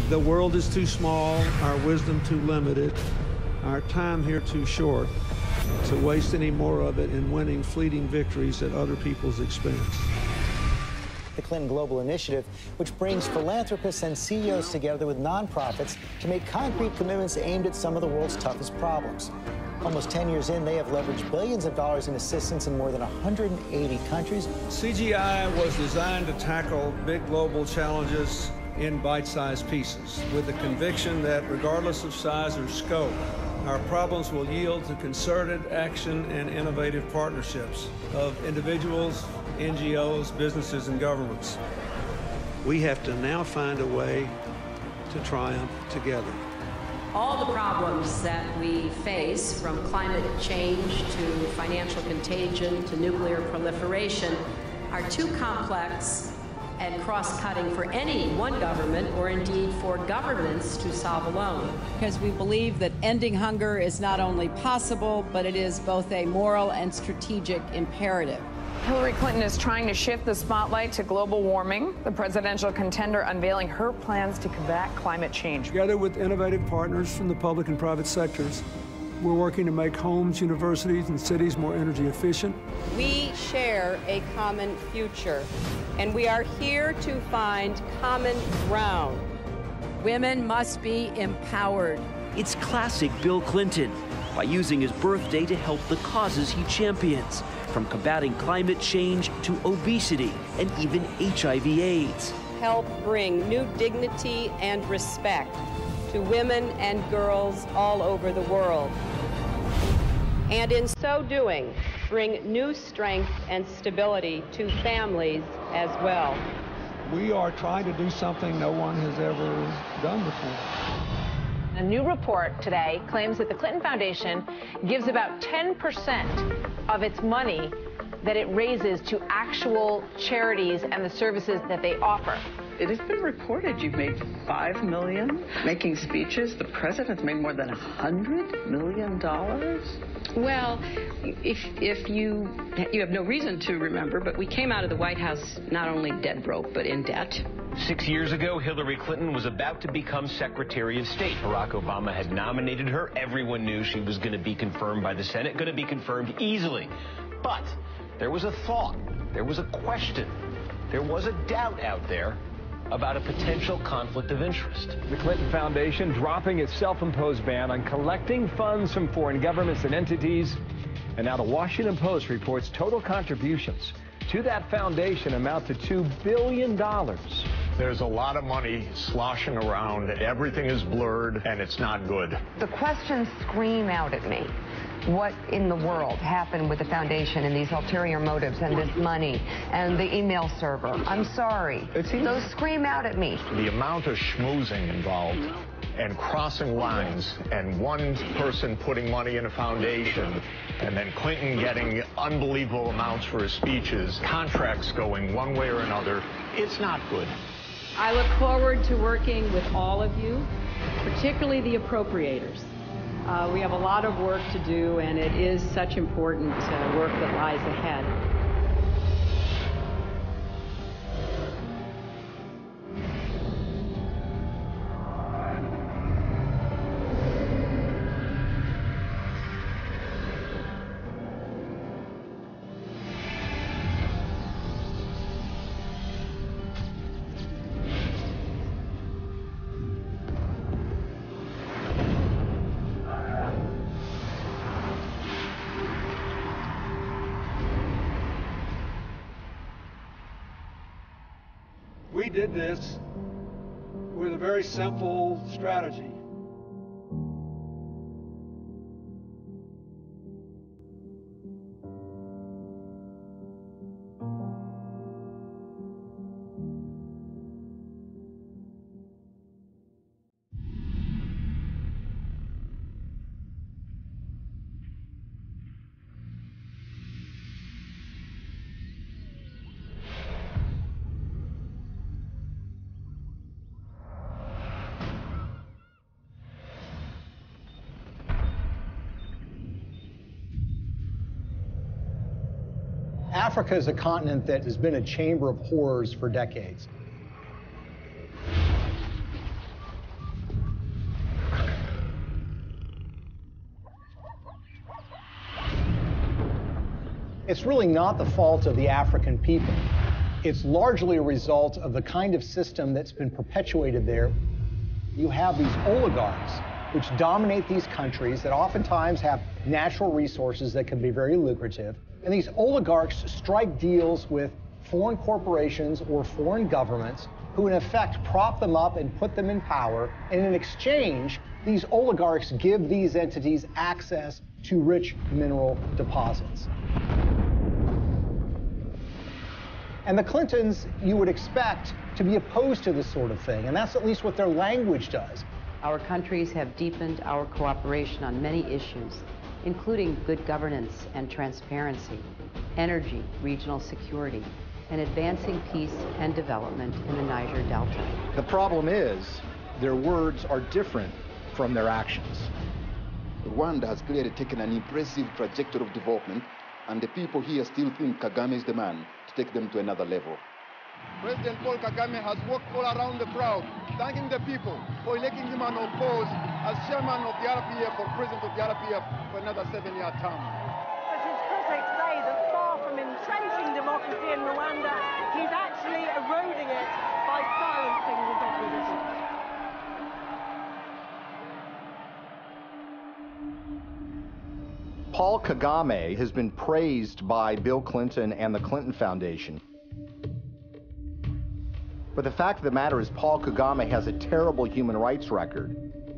The world is too small, our wisdom too limited, our time here too short to waste any more of it in winning fleeting victories at other people's expense. The Clinton Global Initiative, which brings philanthropists and CEOs together with nonprofits to make concrete commitments aimed at some of the world's toughest problems. Almost 10 years in, they have leveraged billions of dollars in assistance in more than 180 countries. CGI was designed to tackle big global challenges in bite-sized pieces, with the conviction that regardless of size or scope, our problems will yield to concerted action and innovative partnerships of individuals, NGOs, businesses, and governments. We have to now find a way to triumph together. All the problems that we face, from climate change to financial contagion to nuclear proliferation, are too complex and cross-cutting for any one government, or indeed for governments, to solve alone. Because we believe that ending hunger is not only possible, but it is both a moral and strategic imperative. Hillary Clinton is trying to shift the spotlight to global warming, the presidential contender unveiling her plans to combat climate change. Together with innovative partners from the public and private sectors, we're working to make homes, universities, and cities more energy efficient. We share a common future, and we are here to find common ground. Women must be empowered. It's classic Bill Clinton, by using his birthday to help the causes he champions, from combating climate change to obesity and even HIV/AIDS. Help bring new dignity and respect to women and girls all over the world. And in so doing, bring new strength and stability to families as well. We are trying to do something no one has ever done before. A new report today claims that the Clinton Foundation gives about 10% of its money that it raises to actual charities and the services that they offer. It has been reported you've made $5 million making speeches. The president's made more than $100 million. Well, if you have no reason to remember, but we came out of the White House not only dead broke, but in debt. 6 years ago, Hillary Clinton was about to become Secretary of State. Barack Obama had nominated her. Everyone knew she was going to be confirmed by the Senate, going to be confirmed easily. But there was a thought, there was a question, there was a doubt out there about a potential conflict of interest. The Clinton Foundation dropping its self-imposed ban on collecting funds from foreign governments and entities. And now the Washington Post reports total contributions to that foundation amount to $2 billion. There's a lot of money sloshing around. Everything is blurred, and it's not good. The questions scream out at me. What in the world happened with the foundation and these ulterior motives and this money and the email server? I'm sorry. Those scream out at me. The amount of schmoozing involved and crossing lines and one person putting money in a foundation and then Clinton getting unbelievable amounts for his speeches, contracts going one way or another, it's not good. I look forward to working with all of you, particularly the appropriators. We have a lot of work to do, and it is such important work that lies ahead. We did this with a very simple strategy. Africa is a continent that has been a chamber of horrors for decades. It's really not the fault of the African people. It's largely a result of the kind of system that's been perpetuated there. You have these oligarchs which dominate these countries that oftentimes have natural resources that can be very lucrative. And these oligarchs strike deals with foreign corporations or foreign governments who in effect prop them up and put them in power. And in exchange, these oligarchs give these entities access to rich mineral deposits. And the Clintons, you would expect to be opposed to this sort of thing, and that's at least what their language does. Our countries have deepened our cooperation on many issues, including good governance and transparency, energy, regional security, and advancing peace and development in the Niger Delta. The problem is their words are different from their actions. Rwanda has clearly taken an impressive trajectory of development, and the people here still think Kagame is the man to take them to another level. President Paul Kagame has walked all around the crowd, thanking the people for electing him unopposed as chairman of the RPF or president of the RPF for another 7-year term. But his critics say that far from entrenching democracy in Rwanda, he's actually eroding it by silencing his opposition. Paul Kagame has been praised by Bill Clinton and the Clinton Foundation. But the fact of the matter is Paul Kagame has a terrible human rights record.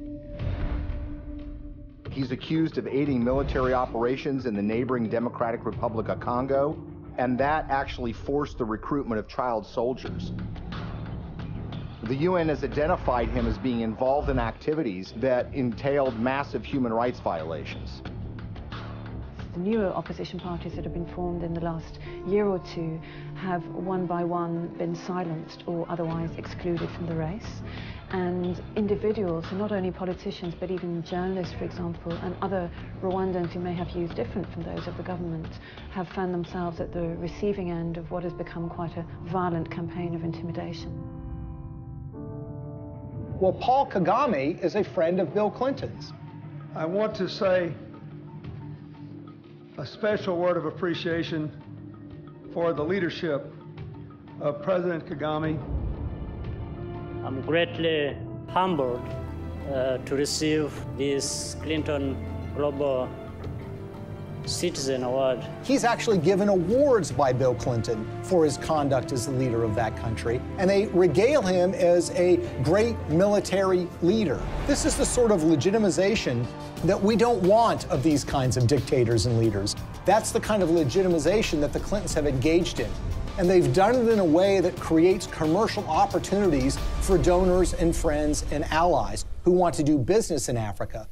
He's accused of aiding military operations in the neighboring Democratic Republic of Congo, and that actually forced the recruitment of child soldiers. The UN has identified him as being involved in activities that entailed massive human rights violations. The newer opposition parties that have been formed in the last year or two have one by one been silenced or otherwise excluded from the race. And individuals, and not only politicians, but even journalists, for example, and other Rwandans who may have views different from those of the government, have found themselves at the receiving end of what has become quite a violent campaign of intimidation. Well, Paul Kagame is a friend of Bill Clinton's. I want to say a special word of appreciation for the leadership of President Kagame. I'm greatly humbled to receive this Clinton Global Citizen Award. He's actually given awards by Bill Clinton for his conduct as the leader of that country, and they regale him as a great military leader. This is the sort of legitimization that we don't want of these kinds of dictators and leaders. That's the kind of legitimization that the Clintons have engaged in. And they've done it in a way that creates commercial opportunities for donors and friends and allies who want to do business in Africa.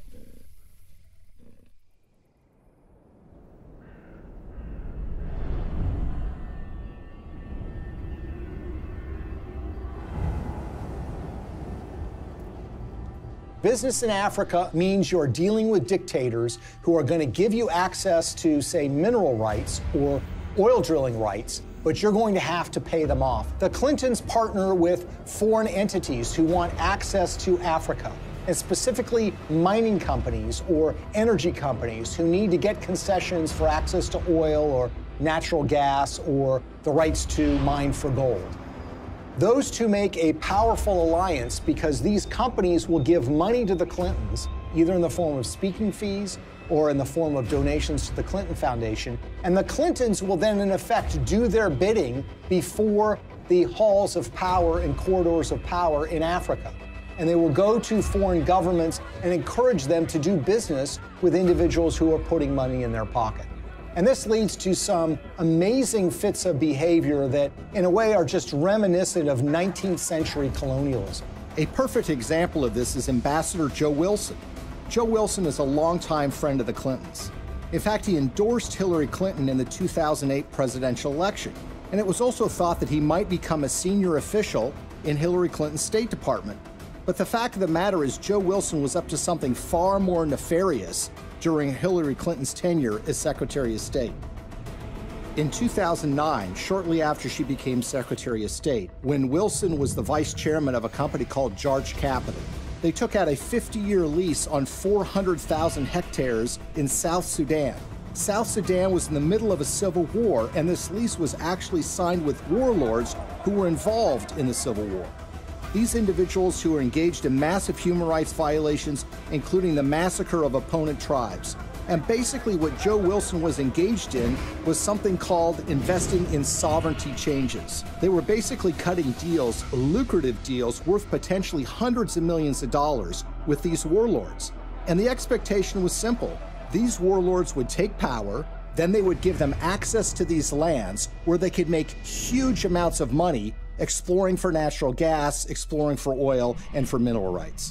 Business in Africa means you're dealing with dictators who are going to give you access to, say, mineral rights or oil drilling rights, but you're going to have to pay them off. The Clintons partner with foreign entities who want access to Africa, and specifically mining companies or energy companies who need to get concessions for access to oil or natural gas or the rights to mine for gold. Those two make a powerful alliance because these companies will give money to the Clintons, either in the form of speaking fees or in the form of donations to the Clinton Foundation. And the Clintons will then, in effect, do their bidding before the halls of power and corridors of power in Africa. And they will go to foreign governments and encourage them to do business with individuals who are putting money in their pocket. And this leads to some amazing fits of behavior that, in a way, are just reminiscent of 19th century colonialism. A perfect example of this is Ambassador Joe Wilson. Joe Wilson is a longtime friend of the Clintons. In fact, he endorsed Hillary Clinton in the 2008 presidential election. And it was also thought that he might become a senior official in Hillary Clinton's State Department. But the fact of the matter is Joe Wilson was up to something far more nefarious during Hillary Clinton's tenure as Secretary of State. In 2009, shortly after she became Secretary of State, when Wilson was the vice chairman of a company called Jarch Capital, they took out a 50-year lease on 400,000 hectares in South Sudan. South Sudan was in the middle of a civil war, and this lease was actually signed with warlords who were involved in the civil war. These individuals who were engaged in massive human rights violations, including the massacre of opponent tribes. And basically what Joe Wilson was engaged in was something called investing in sovereignty changes. They were basically cutting deals, lucrative deals, worth potentially hundreds of millions of dollars with these warlords. And the expectation was simple. These warlords would take power, then they would give them access to these lands where they could make huge amounts of money exploring for natural gas, exploring for oil, and for mineral rights.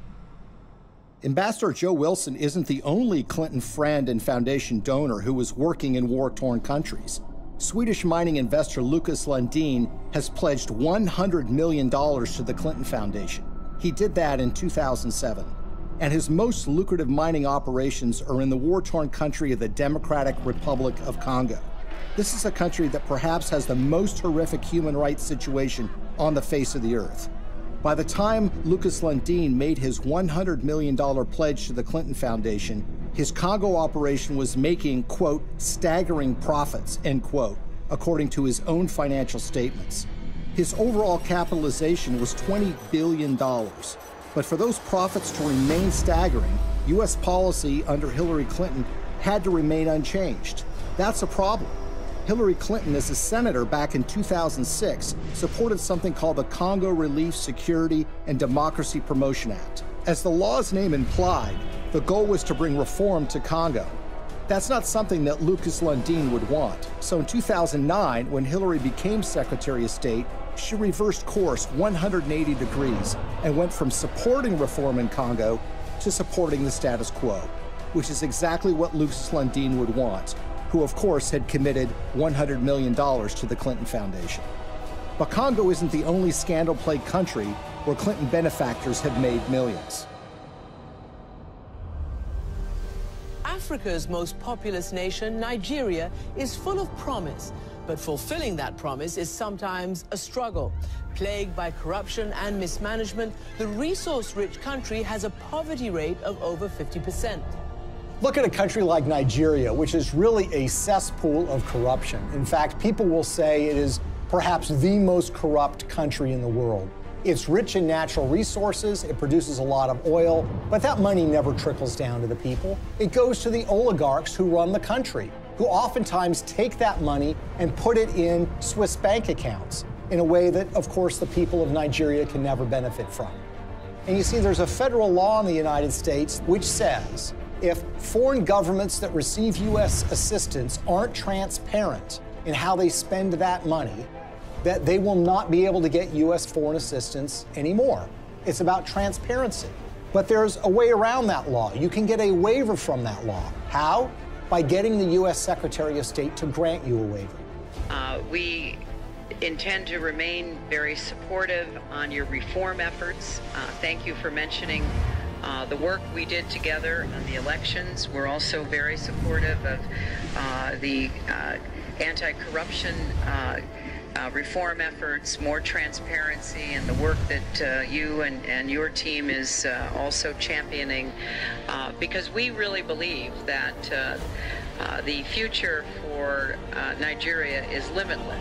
Ambassador Joe Wilson isn't the only Clinton friend and foundation donor who was working in war-torn countries. Swedish mining investor Lucas Lundin has pledged $100 million to the Clinton Foundation. He did that in 2007. And his most lucrative mining operations are in the war-torn country of the Democratic Republic of Congo. This is a country that perhaps has the most horrific human rights situation on the face of the earth. By the time Lucas Lundin made his $100 million pledge to the Clinton Foundation, his Congo operation was making, quote, staggering profits, end quote, according to his own financial statements. His overall capitalization was $20 billion. But for those profits to remain staggering, U.S. policy under Hillary Clinton had to remain unchanged. That's a problem. Hillary Clinton, as a senator back in 2006, supported something called the Congo Relief, Security, and Democracy Promotion Act. As the law's name implied, the goal was to bring reform to Congo. That's not something that Lucas Lundin would want. So in 2009, when Hillary became Secretary of State, she reversed course 180 degrees and went from supporting reform in Congo to supporting the status quo, which is exactly what Lucas Lundin would want, who of course had committed $100 million to the Clinton Foundation. But Congo isn't the only scandal-plagued country where Clinton benefactors have made millions. Africa's most populous nation, Nigeria, is full of promise, but fulfilling that promise is sometimes a struggle. Plagued by corruption and mismanagement, the resource-rich country has a poverty rate of over 50%. Look at a country like Nigeria, which is really a cesspool of corruption. In fact, people will say it is perhaps the most corrupt country in the world. It's rich in natural resources, it produces a lot of oil, but that money never trickles down to the people. It goes to the oligarchs who run the country, who oftentimes take that money and put it in Swiss bank accounts in a way that, of course, the people of Nigeria can never benefit from. And you see, there's a federal law in the United States which says if foreign governments that receive U.S. assistance aren't transparent in how they spend that money, that they will not be able to get U.S. foreign assistance anymore. It's about transparency. But there's a way around that law. You can get a waiver from that law. How? By getting the U.S. Secretary of State to grant you a waiver. We intend to remain very supportive on your reform efforts. Thank you for mentioning the work we did together on the elections. We're also very supportive of the anti-corruption reform efforts, more transparency, and the work that you and your team is also championing, because we really believe that the future for Nigeria is limitless.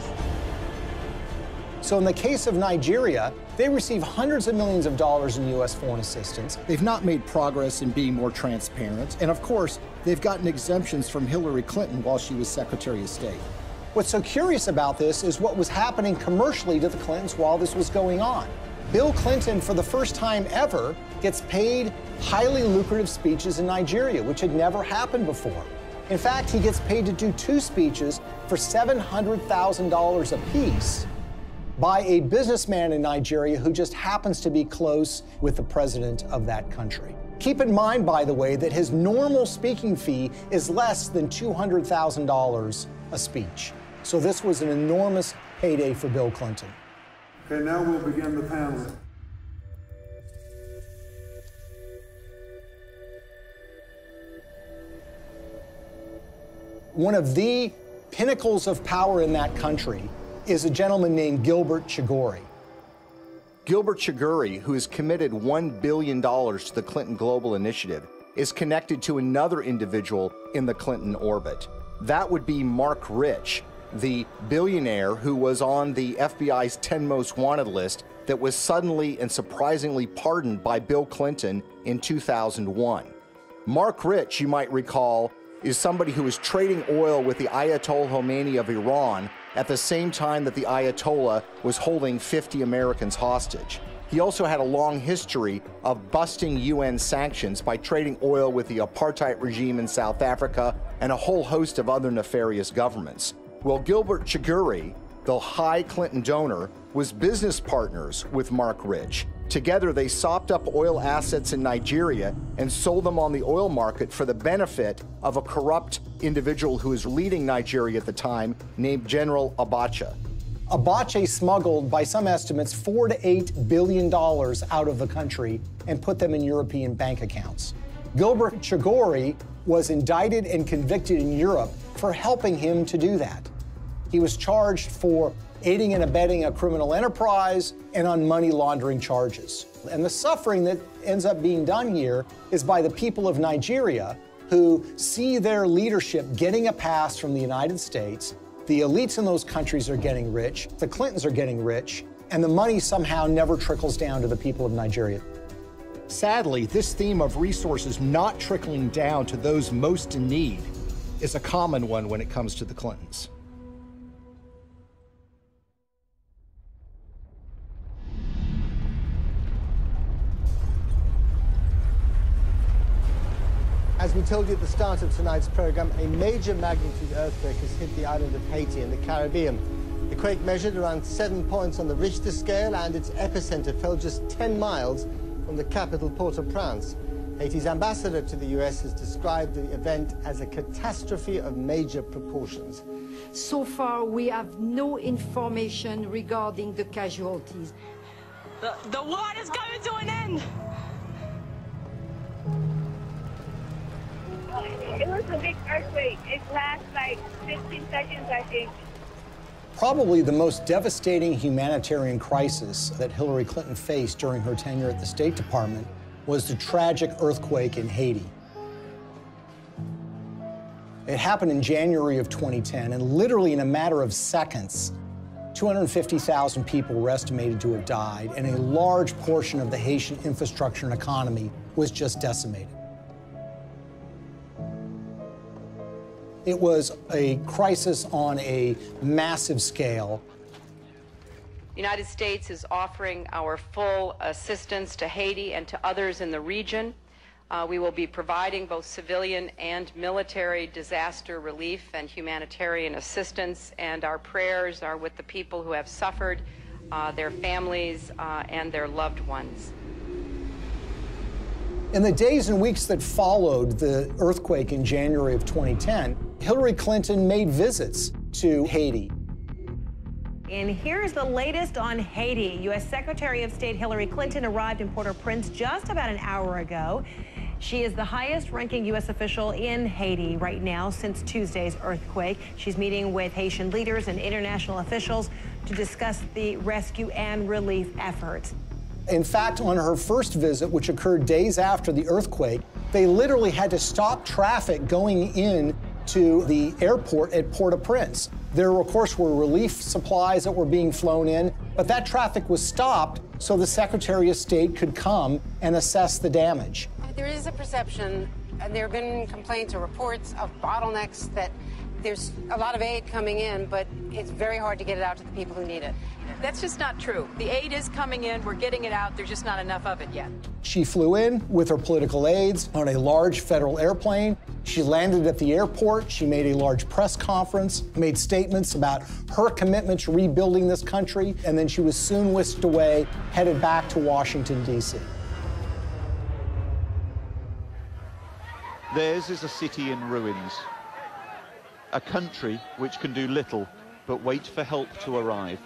So in the case of Nigeria, they receive hundreds of millions of dollars in U.S. foreign assistance. They've not made progress in being more transparent, and of course, they've gotten exemptions from Hillary Clinton while she was Secretary of State. What's so curious about this is what was happening commercially to the Clintons while this was going on. Bill Clinton, for the first time ever, gets paid highly lucrative speeches in Nigeria, which had never happened before. In fact, he gets paid to do 2 speeches for $700,000 apiece by a businessman in Nigeria who just happens to be close with the president of that country. Keep in mind, by the way, that his normal speaking fee is less than $200,000 a speech. So this was an enormous payday for Bill Clinton. Okay, now we'll begin the panel. One of the pinnacles of power in that country is a gentleman named Gilbert Chagoury. Gilbert Chagoury, who has committed $1 billion to the Clinton Global Initiative, is connected to another individual in the Clinton orbit. That would be Mark Rich, the billionaire who was on the FBI's 10 most wanted list that was suddenly and surprisingly pardoned by Bill Clinton in 2001. Mark Rich, you might recall, is somebody who was trading oil with the Ayatollah Khomeini of Iran at the same time that the Ayatollah was holding 50 Americans hostage. He also had a long history of busting UN sanctions by trading oil with the apartheid regime in South Africa and a whole host of other nefarious governments. Well, Gilbert Chagoury, the high Clinton donor, was business partners with Mark Rich. Together, they sopped up oil assets in Nigeria and sold them on the oil market for the benefit of a corrupt individual who was leading Nigeria at the time, named General Abacha. Abacha smuggled, by some estimates, $4 to $8 billion out of the country and put them in European bank accounts. Gilbert Chagoury was indicted and convicted in Europe for helping him to do that. He was charged for aiding and abetting a criminal enterprise and on money laundering charges. And the suffering that ends up being done here is by the people of Nigeria, who see their leadership getting a pass from the United States. The elites in those countries are getting rich, the Clintons are getting rich, and the money somehow never trickles down to the people of Nigeria. Sadly, this theme of resources not trickling down to those most in need is a common one when it comes to the Clintons. As we told you at the start of tonight's program, a major magnitude earthquake has hit the island of Haiti in the Caribbean. The quake measured around 7 points on the Richter scale, and its epicenter fell just 10 miles from the capital, Port-au-Prince. Haiti's ambassador to the U.S. has described the event as a catastrophe of major proportions. So far, we have no information regarding the casualties. The war is coming to an end! It was a big earthquake. It lasted like 15 seconds, I think. Probably the most devastating humanitarian crisis that Hillary Clinton faced during her tenure at the State Department was the tragic earthquake in Haiti. It happened in January of 2010, and literally in a matter of seconds, 250,000 people were estimated to have died, and a large portion of the Haitian infrastructure and economy was just decimated. It was a crisis on a massive scale. The United States is offering our full assistance to Haiti and to others in the region. We will be providing both civilian and military disaster relief and humanitarian assistance, and our prayers are with the people who have suffered, their families, and their loved ones. In the days and weeks that followed the earthquake in January of 2010, Hillary Clinton made visits to Haiti. And here's the latest on Haiti. U.S. Secretary of State Hillary Clinton arrived in Port-au-Prince just about an hour ago. She is the highest-ranking U.S. official in Haiti right now since Tuesday's earthquake. She's meeting with Haitian leaders and international officials to discuss the rescue and relief efforts. In fact, on her first visit, which occurred days after the earthquake, they literally had to stop traffic going in to the airport at Port-au-Prince. There, of course, were relief supplies that were being flown in, but that traffic was stopped so the Secretary of State could come and assess the damage. There is a perception, and there have been complaints or reports of bottlenecks, that there's a lot of aid coming in, but it's very hard to get it out to the people who need it. That's just not true. The aid is coming in, we're getting it out, there's just not enough of it yet. She flew in with her political aides on a large federal airplane. She landed at the airport. She made a large press conference, made statements about her commitment to rebuilding this country, and then she was soon whisked away, headed back to Washington, D.C. Theirs is a city in ruins, a country which can do little but wait for help to arrive.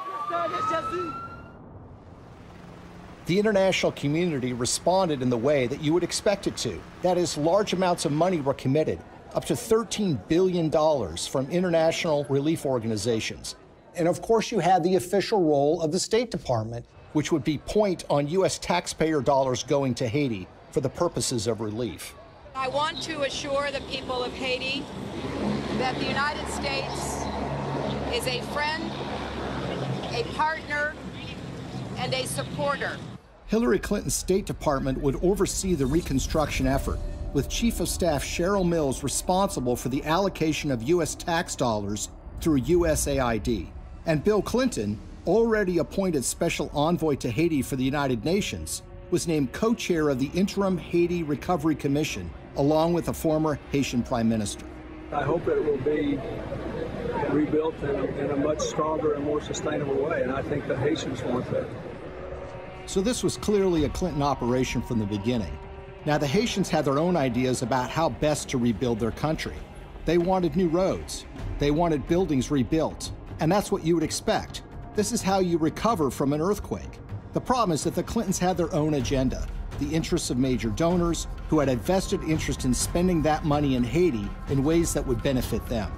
The international community responded in the way that you would expect it to. That is, large amounts of money were committed, up to $13 billion from international relief organizations. And of course, you had the official role of the State Department, which would be point on U.S. taxpayer dollars going to Haiti for the purposes of relief. I want to assure the people of Haiti that the United States is a friend, a partner, and a supporter. Hillary Clinton's State Department would oversee the reconstruction effort, with Chief of Staff Cheryl Mills responsible for the allocation of U.S. tax dollars through USAID. And Bill Clinton, already appointed Special Envoy to Haiti for the United Nations, was named co-chair of the Interim Haiti Recovery Commission, along with a former Haitian Prime Minister. I hope it will be rebuilt in a much stronger and more sustainable way, and I think the Haitians want that. So this was clearly a Clinton operation from the beginning. Now, the Haitians had their own ideas about how best to rebuild their country. They wanted new roads. They wanted buildings rebuilt. And that's what you would expect. This is how you recover from an earthquake. The problem is that the Clintons had their own agenda, the interests of major donors who had a vested interest in spending that money in Haiti in ways that would benefit them.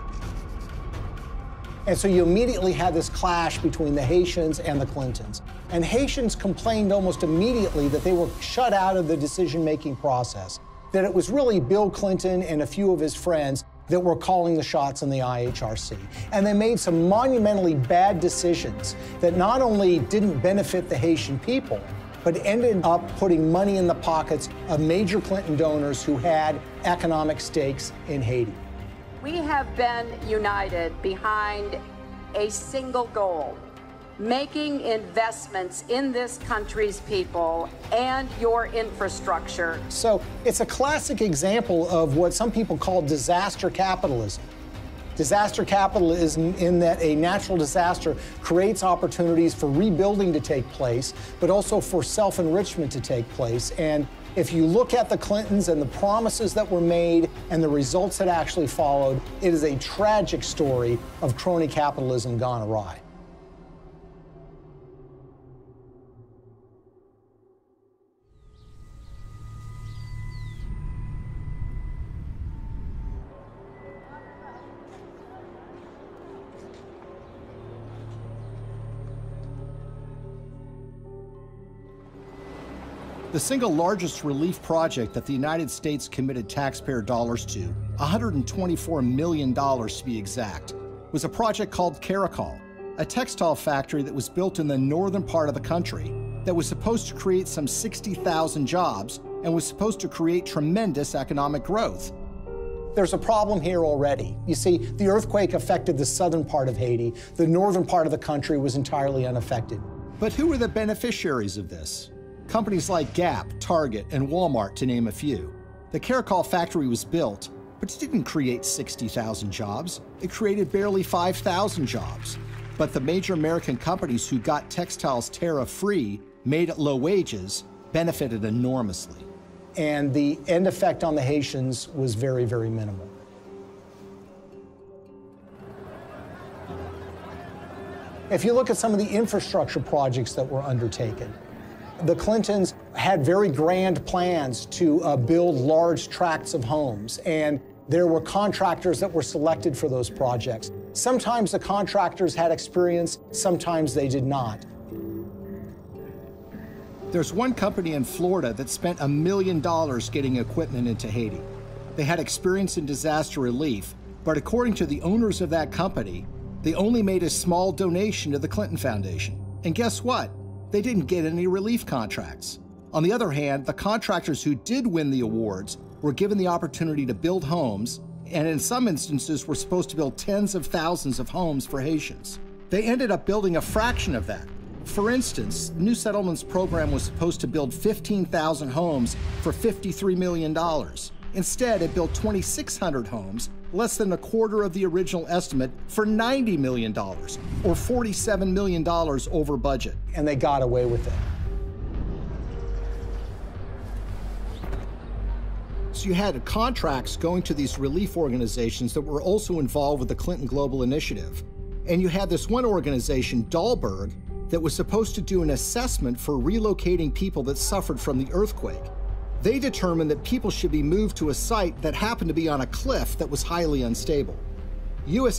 And so you immediately had this clash between the Haitians and the Clintons. And Haitians complained almost immediately that they were shut out of the decision-making process, that it was really Bill Clinton and a few of his friends that were calling the shots in the IHRC. And they made some monumentally bad decisions that not only didn't benefit the Haitian people, but ended up putting money in the pockets of major Clinton donors who had economic stakes in Haiti. We have been united behind a single goal: making investments in this country's people and your infrastructure. So it's a classic example of what some people call disaster capitalism. Disaster capitalism in that a natural disaster creates opportunities for rebuilding to take place, but also for self-enrichment to take place. And if you look at the Clintons and the promises that were made and the results that actually followed, it is a tragic story of crony capitalism gone awry. The single largest relief project that the United States committed taxpayer dollars to, $124 million to be exact, was a project called Caracol, a textile factory that was built in the northern part of the country that was supposed to create some 60,000 jobs and was supposed to create tremendous economic growth. There's a problem here already. You see, the earthquake affected the southern part of Haiti. The northern part of the country was entirely unaffected. But who were the beneficiaries of this? Companies like Gap, Target, and Walmart, to name a few. The Caracol factory was built, but it didn't create 60,000 jobs. It created barely 5,000 jobs. But the major American companies who got textiles tariff-free, made at low wages, benefited enormously. And the end effect on the Haitians was very, very minimal. If you look at some of the infrastructure projects that were undertaken, the Clintons had very grand plans to build large tracts of homes, and there were contractors that were selected for those projects. Sometimes the contractors had experience, sometimes they did not. There's one company in Florida that spent $1 million getting equipment into Haiti. They had experience in disaster relief, but according to the owners of that company, they only made a small donation to the Clinton Foundation. And guess what? They didn't get any relief contracts. On the other hand, the contractors who did win the awards were given the opportunity to build homes, and in some instances were supposed to build tens of thousands of homes for Haitians. They ended up building a fraction of that. For instance, the New Settlements program was supposed to build 15,000 homes for $53 million. Instead, it built 2,600 homes, less than a quarter of the original estimate, for $90 million, or $47 million over budget. And they got away with it. So you had contracts going to these relief organizations that were also involved with the Clinton Global Initiative. And you had this one organization, Dahlberg, that was supposed to do an assessment for relocating people that suffered from the earthquake. They determined that people should be moved to a site that happened to be on a cliff that was highly unstable.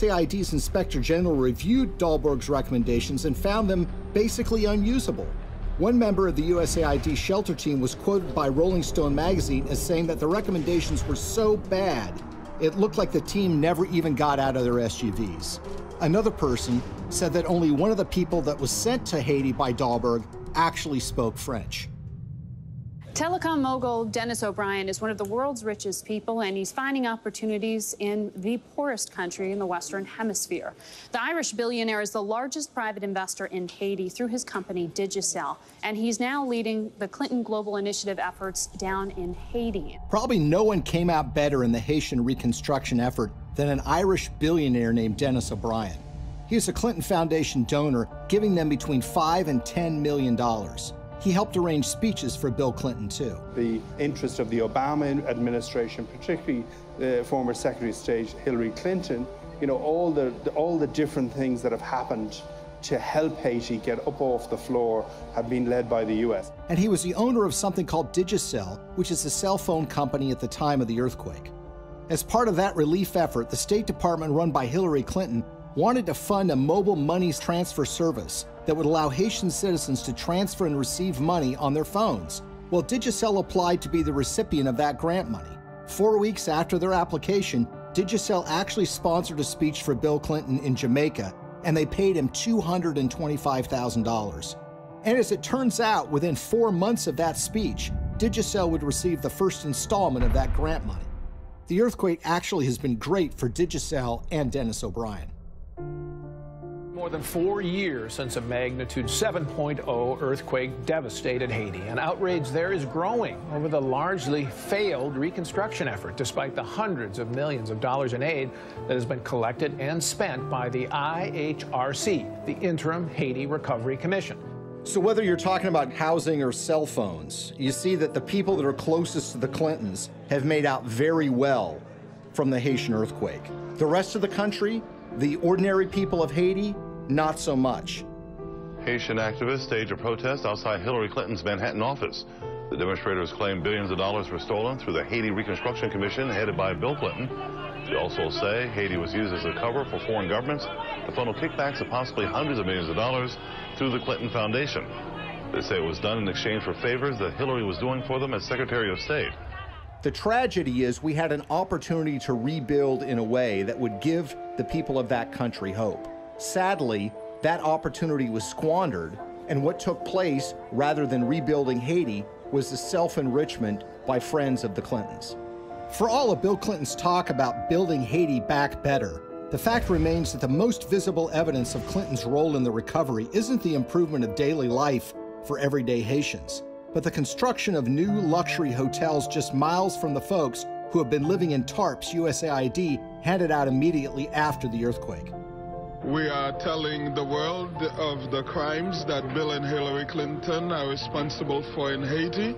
USAID's Inspector General reviewed Dahlberg's recommendations and found them basically unusable. One member of the USAID shelter team was quoted by Rolling Stone magazine as saying that the recommendations were so bad, it looked like the team never even got out of their SUVs. Another person said that only one of the people that was sent to Haiti by Dahlberg actually spoke French. Telecom mogul Dennis O'Brien is one of the world's richest people, and he's finding opportunities in the poorest country in the Western Hemisphere. The Irish billionaire is the largest private investor in Haiti through his company Digicel, and he's now leading the Clinton Global Initiative efforts down in Haiti. Probably no one came out better in the Haitian reconstruction effort than an Irish billionaire named Dennis O'Brien. He is a Clinton Foundation donor, giving them between $5 and $10 million. He helped arrange speeches for Bill Clinton, too. The interest of the Obama administration, particularly former Secretary of State Hillary Clinton, you know, all the different things that have happened to help Haiti get up off the floor have been led by the U.S. And he was the owner of something called Digicel, which is a cell phone company at the time of the earthquake. As part of that relief effort, the State Department run by Hillary Clinton wanted to fund a mobile money transfer service that would allow Haitian citizens to transfer and receive money on their phones. Well, Digicel applied to be the recipient of that grant money. 4 weeks after their application, Digicel actually sponsored a speech for Bill Clinton in Jamaica, and they paid him $225,000. And as it turns out, within 4 months of that speech, Digicel would receive the first installment of that grant money. The earthquake actually has been great for Digicel and Dennis O'Brien. More than 4 years since a magnitude 7.0 earthquake devastated Haiti, and outrage there is growing over the largely failed reconstruction effort, despite the hundreds of millions of dollars in aid that has been collected and spent by the IHRC, the Interim Haiti Recovery Commission. So whether you're talking about housing or cell phones, you see that the people that are closest to the Clintons have made out very well from the Haitian earthquake. The rest of the country, the ordinary people of Haiti, not so much. Haitian activists staged a protest outside Hillary Clinton's Manhattan office. The demonstrators claim billions of dollars were stolen through the Haiti Reconstruction Commission headed by Bill Clinton. They also say Haiti was used as a cover for foreign governments to funnel kickbacks of possibly hundreds of millions of dollars through the Clinton Foundation. They say it was done in exchange for favors that Hillary was doing for them as Secretary of State. The tragedy is we had an opportunity to rebuild in a way that would give the people of that country hope. Sadly, that opportunity was squandered, and what took place, rather than rebuilding Haiti, was the self-enrichment by friends of the Clintons. For all of Bill Clinton's talk about building Haiti back better, the fact remains that the most visible evidence of Clinton's role in the recovery isn't the improvement of daily life for everyday Haitians, but the construction of new luxury hotels just miles from the folks who have been living in tarps USAID handed out immediately after the earthquake. We are telling the world of the crimes that Bill and Hillary Clinton are responsible for in Haiti.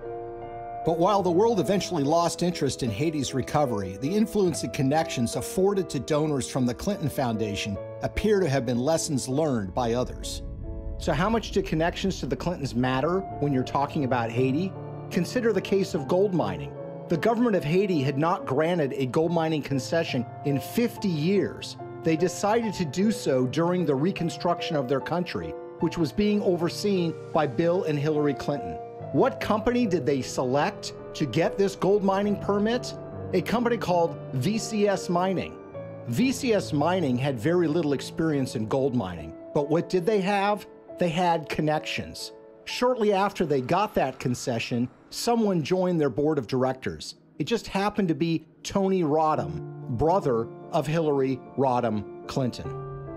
But while the world eventually lost interest in Haiti's recovery, the influence and connections afforded to donors from the Clinton Foundation appear to have been lessons learned by others. So how much do connections to the Clintons matter when you're talking about Haiti? Consider the case of gold mining. The government of Haiti had not granted a gold mining concession in 50 years. They decided to do so during the reconstruction of their country, which was being overseen by Bill and Hillary Clinton. What company did they select to get this gold mining permit? A company called VCS Mining. VCS Mining had very little experience in gold mining, but what did they have? They had connections. Shortly after they got that concession, someone joined their board of directors. It just happened to be Tony Rodham, brother of Hillary Rodham Clinton.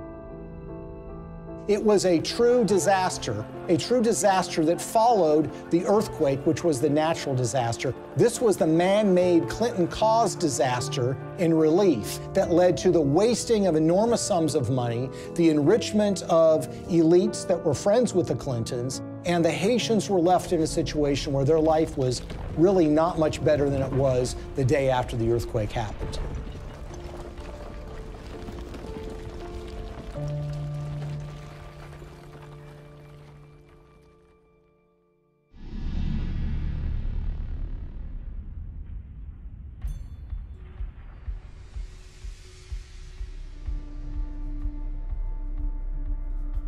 It was a true disaster that followed the earthquake, which was the natural disaster. This was the man-made Clinton-caused disaster in relief that led to the wasting of enormous sums of money, the enrichment of elites that were friends with the Clintons, and the Haitians were left in a situation where their life was really not much better than it was the day after the earthquake happened.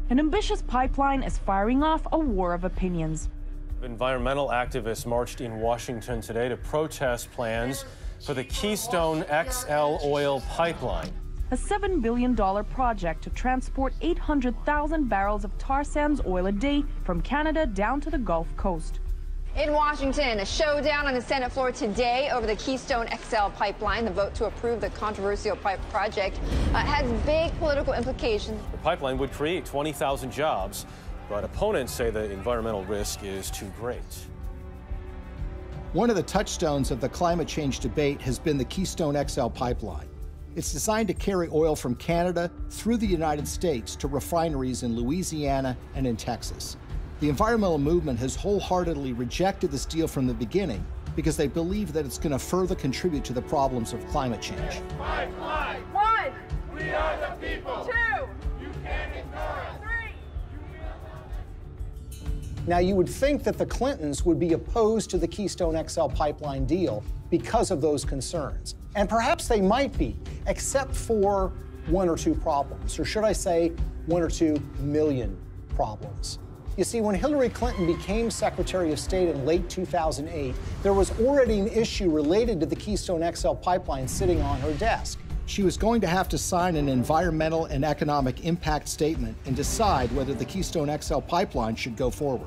An ambitious pipeline is firing off a war of opinions. Environmental activists marched in Washington today to protest plans for the Keystone XL oil pipeline. A $7 billion project to transport 800,000 barrels of tar sands oil a day from Canada down to the Gulf Coast. In Washington, a showdown on the Senate floor today over the Keystone XL pipeline. The vote to approve the controversial project has big political implications. The pipeline would create 20,000 jobs, but opponents say the environmental risk is too great. One of the touchstones of the climate change debate has been the Keystone XL pipeline. It's designed to carry oil from Canada through the United States to refineries in Louisiana and in Texas. The environmental movement has wholeheartedly rejected this deal from the beginning because they believe that it's going to further contribute to the problems of climate change. Pipeline. 1. We are the people. 2. You can't ignore us. 3. Now, you would think that the Clintons would be opposed to the Keystone XL pipeline deal because of those concerns. And perhaps they might be, except for one or two problems, or should I say 1 or 2 million problems. You see, when Hillary Clinton became Secretary of State in late 2008, there was already an issue related to the Keystone XL pipeline sitting on her desk. She was going to have to sign an environmental and economic impact statement and decide whether the Keystone XL pipeline should go forward.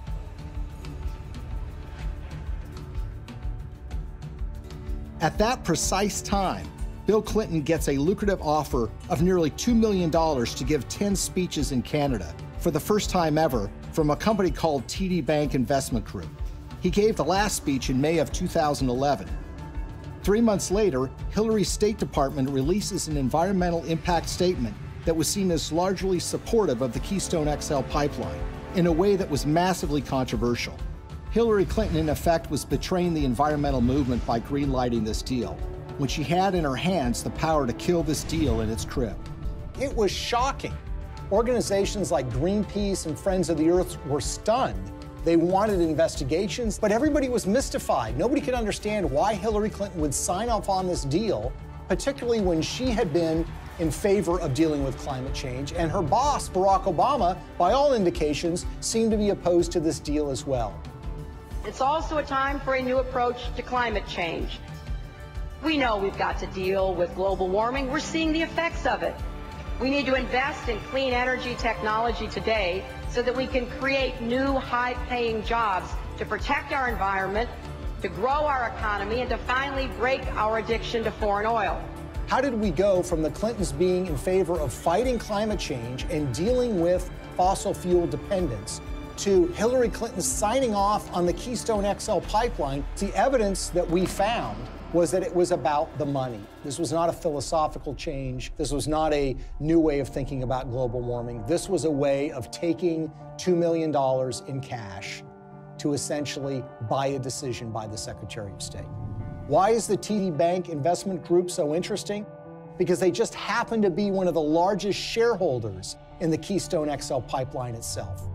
At that precise time, Bill Clinton gets a lucrative offer of nearly $2 million to give 10 speeches in Canada for the first time ever from a company called TD Bank Investment Group. He gave the last speech in May of 2011. 3 months later, Hillary's State Department releases an environmental impact statement that was seen as largely supportive of the Keystone XL pipeline in a way that was massively controversial. Hillary Clinton, in effect, was betraying the environmental movement by greenlighting this deal, when she had in her hands the power to kill this deal in its crib. It was shocking. Organizations like Greenpeace and Friends of the Earth were stunned. They wanted investigations, but everybody was mystified. Nobody could understand why Hillary Clinton would sign off on this deal, particularly when she had been in favor of dealing with climate change, and her boss, Barack Obama, by all indications, seemed to be opposed to this deal as well. It's also a time for a new approach to climate change. We know we've got to deal with global warming. We're seeing the effects of it. We need to invest in clean energy technology today so that we can create new high-paying jobs to protect our environment, to grow our economy, and to finally break our addiction to foreign oil. How did we go from the Clintons being in favor of fighting climate change and dealing with fossil fuel dependence to Hillary Clinton signing off on the Keystone XL pipeline? The evidence that we found was that it was about the money. This was not a philosophical change. This was not a new way of thinking about global warming. This was a way of taking $2 million in cash to essentially buy a decision by the Secretary of State. Why is the TD Bank Investment Group so interesting? Because they just happen to be one of the largest shareholders in the Keystone XL pipeline itself.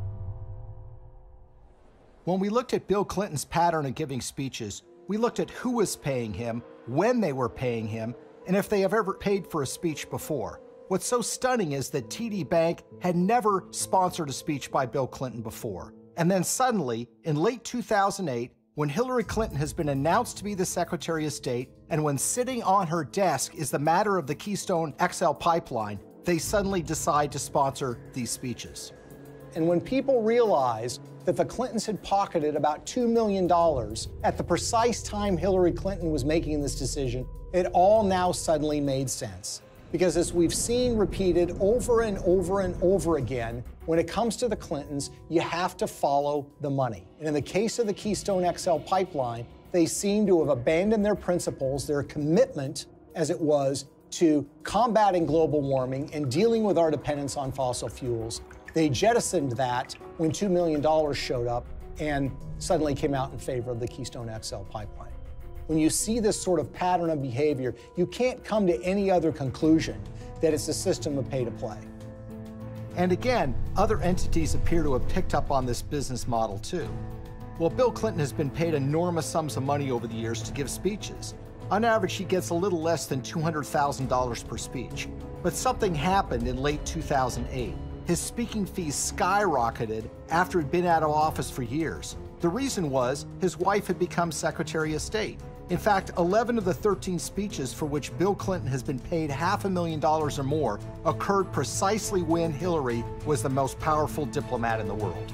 When we looked at Bill Clinton's pattern of giving speeches, we looked at who was paying him, when they were paying him, and if they have ever paid for a speech before. What's so stunning is that TD Bank had never sponsored a speech by Bill Clinton before. And then suddenly, in late 2008, when Hillary Clinton has been announced to be the Secretary of State, and when sitting on her desk is the matter of the Keystone XL pipeline, they suddenly decide to sponsor these speeches. And when people realized that the Clintons had pocketed about $2 million at the precise time Hillary Clinton was making this decision, it all now suddenly made sense. Because as we've seen repeated over and over and over again, when it comes to the Clintons, you have to follow the money. And in the case of the Keystone XL pipeline, they seem to have abandoned their principles, their commitment, as it was, to combating global warming and dealing with our dependence on fossil fuels. They jettisoned that when $2 million showed up and suddenly came out in favor of the Keystone XL pipeline. When you see this sort of pattern of behavior, you can't come to any other conclusion that it's a system of pay to play. And again, other entities appear to have picked up on this business model too. Well, Bill Clinton has been paid enormous sums of money over the years to give speeches. On average, he gets a little less than $200,000 per speech. But something happened in late 2008. his speaking fees skyrocketed after he'd been out of office for years. The reason was his wife had become Secretary of State. In fact, 11 of the 13 speeches for which Bill Clinton has been paid $500,000 or more occurred precisely when Hillary was the most powerful diplomat in the world.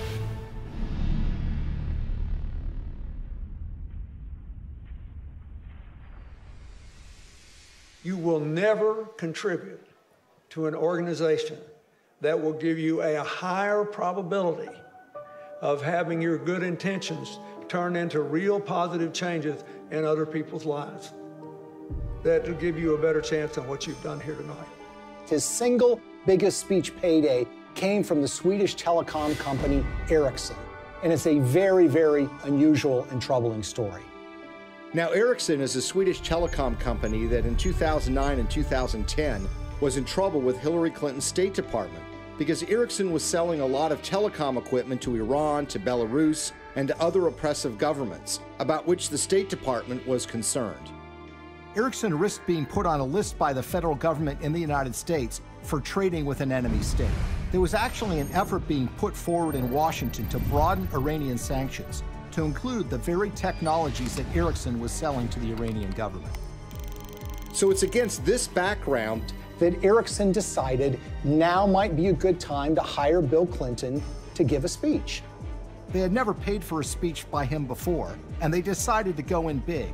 You will never contribute to an organization that will give you a higher probability of having your good intentions turn into real positive changes in other people's lives. That will give you a better chance than what you've done here tonight. His single biggest speech payday came from the Swedish telecom company Ericsson, and it's a very, very unusual and troubling story. Now, Ericsson is a Swedish telecom company that in 2009 and 2010 was in trouble with Hillary Clinton's State Department because Ericsson was selling a lot of telecom equipment to Iran, to Belarus, and to other oppressive governments, about which the State Department was concerned. Ericsson risked being put on a list by the federal government in the United States for trading with an enemy state. There was actually an effort being put forward in Washington to broaden Iranian sanctions to include the very technologies that Ericsson was selling to the Iranian government. So it's against this background that Ericsson decided now might be a good time to hire Bill Clinton to give a speech. They had never paid for a speech by him before, and they decided to go in big,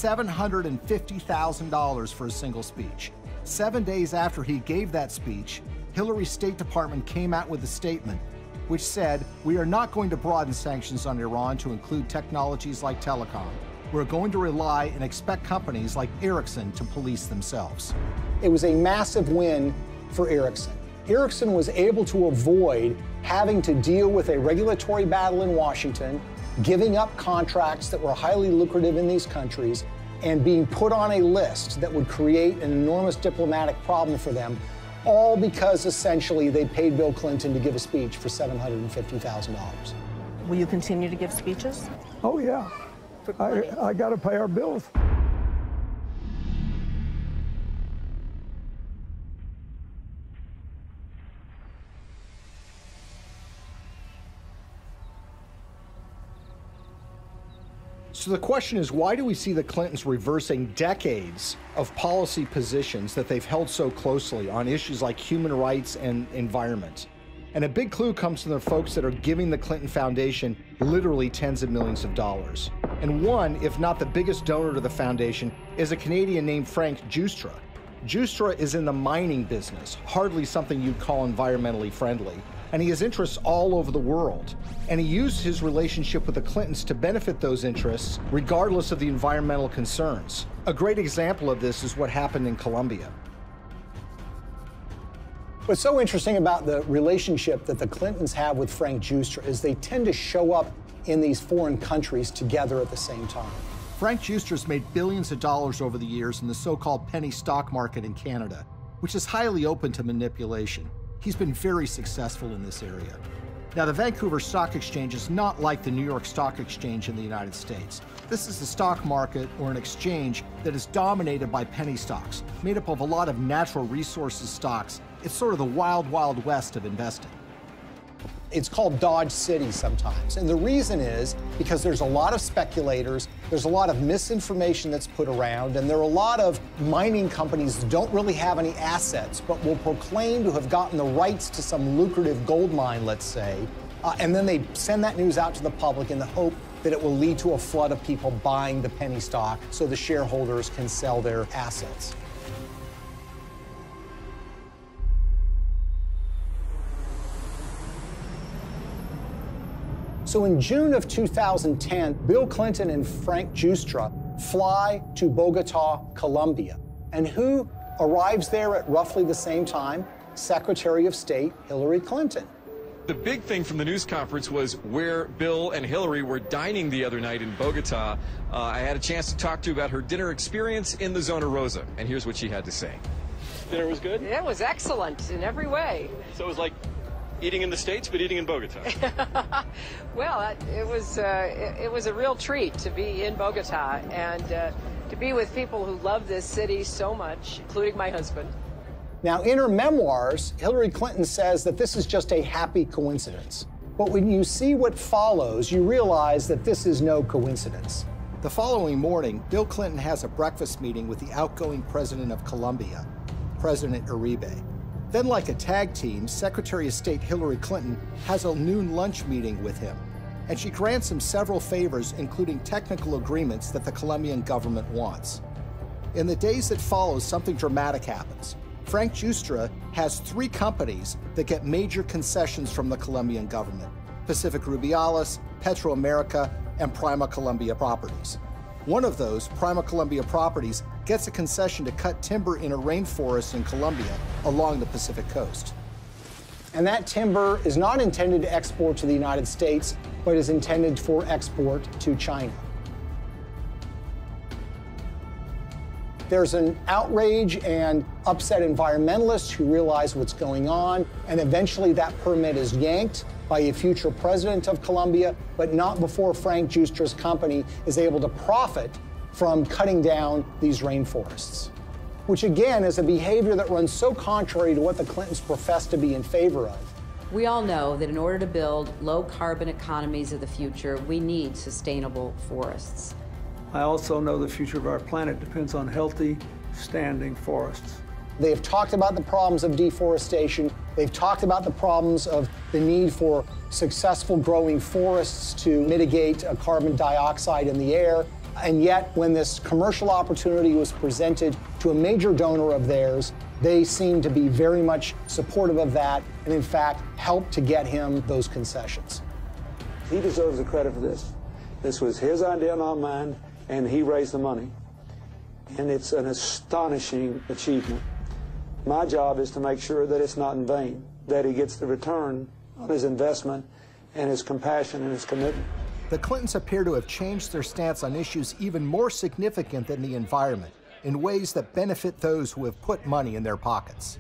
$750,000 for a single speech. 7 days after he gave that speech, Hillary's State Department came out with a statement which said, "We are not going to broaden sanctions on Iran to include technologies like telecom. We're going to rely and expect companies like Ericsson to police themselves." It was a massive win for Ericsson. Ericsson was able to avoid having to deal with a regulatory battle in Washington, giving up contracts that were highly lucrative in these countries, and being put on a list that would create an enormous diplomatic problem for them, all because essentially they paid Bill Clinton to give a speech for $750,000. Will you continue to give speeches? Oh, yeah. I got to pay our bills. So the question is, why do we see the Clintons reversing decades of policy positions that they've held so closely on issues like human rights and environment? And a big clue comes from the folks that are giving the Clinton Foundation literally tens of millions of dollars. And one, if not the biggest donor to the foundation, is a Canadian named Frank Giustra. Giustra is in the mining business, hardly something you'd call environmentally friendly. And he has interests all over the world. And he used his relationship with the Clintons to benefit those interests, regardless of the environmental concerns. A great example of this is what happened in Colombia. What's so interesting about the relationship that the Clintons have with Frank Giustra is they tend to show up in these foreign countries together at the same time. Frank Giustra's made billions of dollars over the years in the so-called penny stock market in Canada, which is highly open to manipulation. He's been very successful in this area. Now, the Vancouver Stock Exchange is not like the New York Stock Exchange in the United States. This is a stock market or an exchange that is dominated by penny stocks, made up of a lot of natural resources stocks. It's sort of the wild, wild west of investing. It's called Dodge City sometimes. And the reason is because there's a lot of speculators, there's a lot of misinformation that's put around, and there are a lot of mining companies that don't really have any assets, but will proclaim to have gotten the rights to some lucrative gold mine, let's say, and then they send that news out to the public in the hope that it will lead to a flood of people buying the penny stock so the shareholders can sell their assets. So in June of 2010, Bill Clinton and Frank Giustra fly to Bogota, Colombia. And who arrives there at roughly the same time? Secretary of State Hillary Clinton. The big thing from the news conference was where Bill and Hillary were dining the other night in Bogota. I had a chance to talk to about her dinner experience in the Zona Rosa, and here's what she had to say. Dinner was good? It was excellent in every way. So it was like eating in the States, but eating in Bogota. Well, it was a real treat to be in Bogota and to be with people who love this city so much, including my husband. Now, in her memoirs, Hillary Clinton says that this is just a happy coincidence. But when you see what follows, you realize that this is no coincidence. The following morning, Bill Clinton has a breakfast meeting with the outgoing president of Colombia, President Uribe. Then, like a tag team, Secretary of State Hillary Clinton has a noon lunch meeting with him, and she grants him several favors, including technical agreements that the Colombian government wants. In the days that follow, something dramatic happens. Frank Giustra has 3 companies that get major concessions from the Colombian government: Pacific Rubiales, Petroamerica, and Prima Colombia Properties. One of those, Prima Colombia Properties, gets a concession to cut timber in a rainforest in Colombia along the Pacific coast. And that timber is not intended to export to the United States, but is intended for export to China. There's an outrage and upset environmentalists who realize what's going on, and eventually that permit is yanked by a future president of Colombia, but not before Frank Giustra's company is able to profit from cutting down these rainforests, which again is a behavior that runs so contrary to what the Clintons profess to be in favor of. We all know that in order to build low-carbon economies of the future, we need sustainable forests. I also know the future of our planet depends on healthy, standing forests. They've talked about the problems of deforestation. They've talked about the problems of the need for successful growing forests to mitigate carbon dioxide in the air. And yet, when this commercial opportunity was presented to a major donor of theirs, they seemed to be very much supportive of that and, in fact, helped to get him those concessions. He deserves the credit for this. This was his idea, not mine, and he raised the money. And it's an astonishing achievement. My job is to make sure that it's not in vain, that he gets the return on his investment and his compassion and his commitment. The Clintons appear to have changed their stance on issues even more significant than the environment, in ways that benefit those who have put money in their pockets.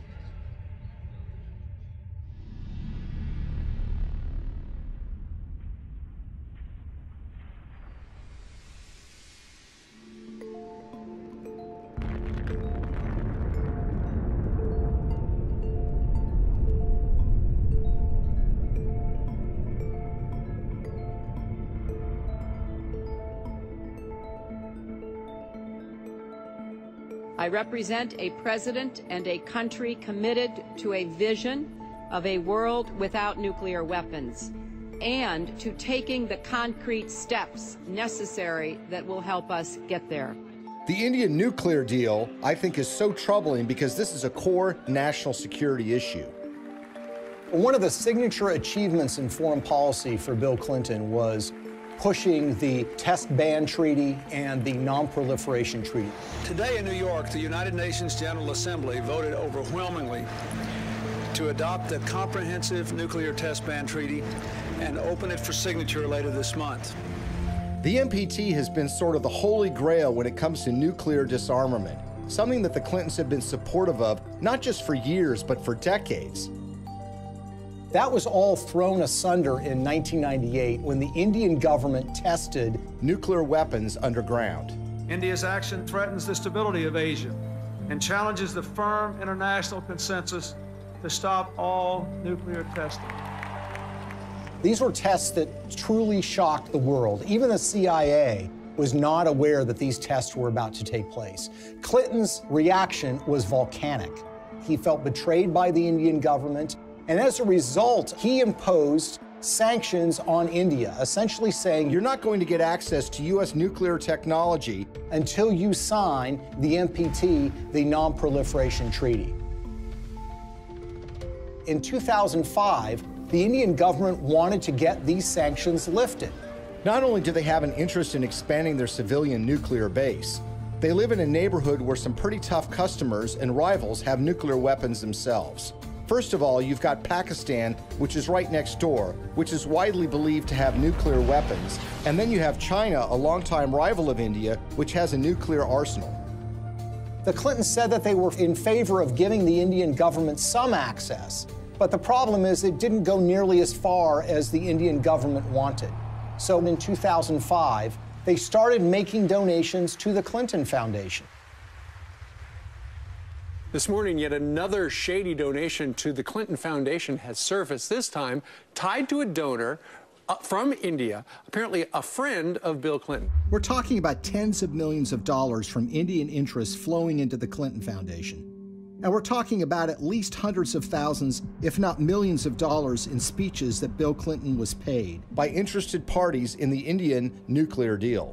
I represent a president and a country committed to a vision of a world without nuclear weapons and to taking the concrete steps necessary that will help us get there. The Indian nuclear deal, I think, is so troubling because this is a core national security issue. One of the signature achievements in foreign policy for Bill Clinton was pushing the Test Ban Treaty and the Non-Proliferation Treaty. Today in New York, the United Nations General Assembly voted overwhelmingly to adopt the Comprehensive Nuclear Test Ban Treaty and open it for signature later this month. The NPT has been sort of the holy grail when it comes to nuclear disarmament, something that the Clintons have been supportive of, not just for years, but for decades. That was all thrown asunder in 1998 when the Indian government tested nuclear weapons underground. India's action threatens the stability of Asia and challenges the firm international consensus to stop all nuclear testing. These were tests that truly shocked the world. Even the CIA was not aware that these tests were about to take place. Clinton's reaction was volcanic. He felt betrayed by the Indian government, and as a result, he imposed sanctions on India, essentially saying, you're not going to get access to U.S. nuclear technology until you sign the NPT, the Non-Proliferation Treaty. In 2005, the Indian government wanted to get these sanctions lifted. Not only do they have an interest in expanding their civilian nuclear base, they live in a neighborhood where some pretty tough customers and rivals have nuclear weapons themselves. First of all, you've got Pakistan, which is right next door, which is widely believed to have nuclear weapons. And then you have China, a longtime rival of India, which has a nuclear arsenal. The Clintons said that they were in favor of giving the Indian government some access, but the problem is it didn't go nearly as far as the Indian government wanted. So in 2005, they started making donations to the Clinton Foundation. This morning, yet another shady donation to the Clinton Foundation has surfaced, this time tied to a donor from India, apparently a friend of Bill Clinton. We're talking about tens of millions of dollars from Indian interests flowing into the Clinton Foundation. And we're talking about at least hundreds of thousands, if not millions of dollars in speeches that Bill Clinton was paid by interested parties in the Indian nuclear deal.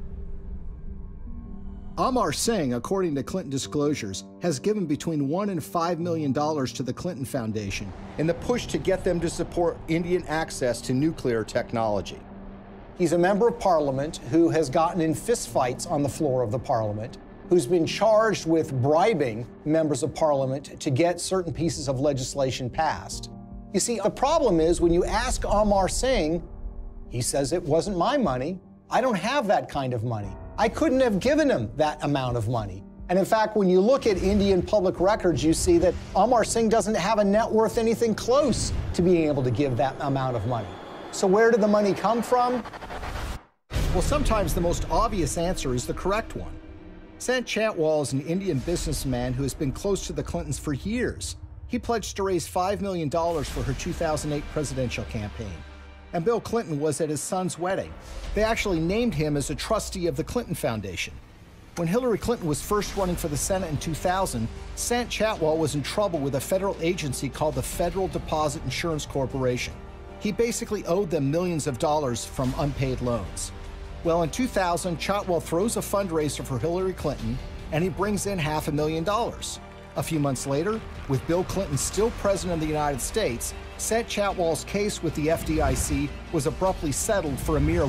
Amar Singh, according to Clinton disclosures, has given between $1 and $5 million to the Clinton Foundation in the push to get them to support Indian access to nuclear technology. He's a member of parliament who has gotten in fistfights on the floor of the parliament, who's been charged with bribing members of parliament to get certain pieces of legislation passed. You see, the problem is when you ask Amar Singh, he says it wasn't my money. I don't have that kind of money. I couldn't have given him that amount of money. And in fact, when you look at Indian public records, you see that Amar Singh doesn't have a net worth anything close to being able to give that amount of money. So where did the money come from? Well, sometimes the most obvious answer is the correct one. Sant Chhatwal is an Indian businessman who has been close to the Clintons for years. He pledged to raise $5 million for her 2008 presidential campaign. And Bill Clinton was at his son's wedding. They actually named him as a trustee of the Clinton Foundation. When Hillary Clinton was first running for the Senate in 2000, Sant Chhatwal was in trouble with a federal agency called the Federal Deposit Insurance Corporation. He basically owed them millions of dollars from unpaid loans. Well, in 2000, Chhatwal throws a fundraiser for Hillary Clinton, and he brings in $500,000. A few months later, with Bill Clinton still president of the United States, Sant Chhatwal's case with the FDIC was abruptly settled for a mere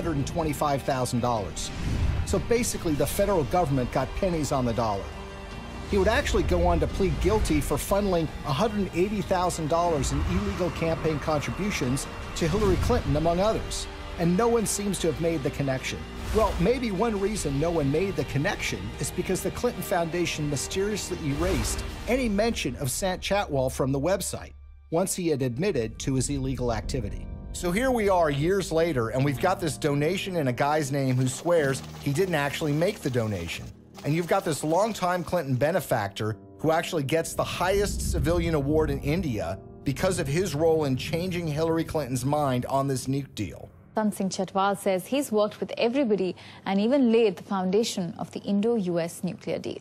$125,000. So basically, the federal government got pennies on the dollar. He would actually go on to plead guilty for funneling $180,000 in illegal campaign contributions to Hillary Clinton, among others. And no one seems to have made the connection. Well, maybe one reason no one made the connection is because the Clinton Foundation mysteriously erased any mention of Sant Chhatwal from the website once he had admitted to his illegal activity. So here we are years later, and we've got this donation in a guy's name who swears he didn't actually make the donation. And you've got this longtime Clinton benefactor who actually gets the highest civilian award in India because of his role in changing Hillary Clinton's mind on this nuke deal. Sant Singh Chhatwal says he's worked with everybody and even laid the foundation of the Indo-US nuclear deal.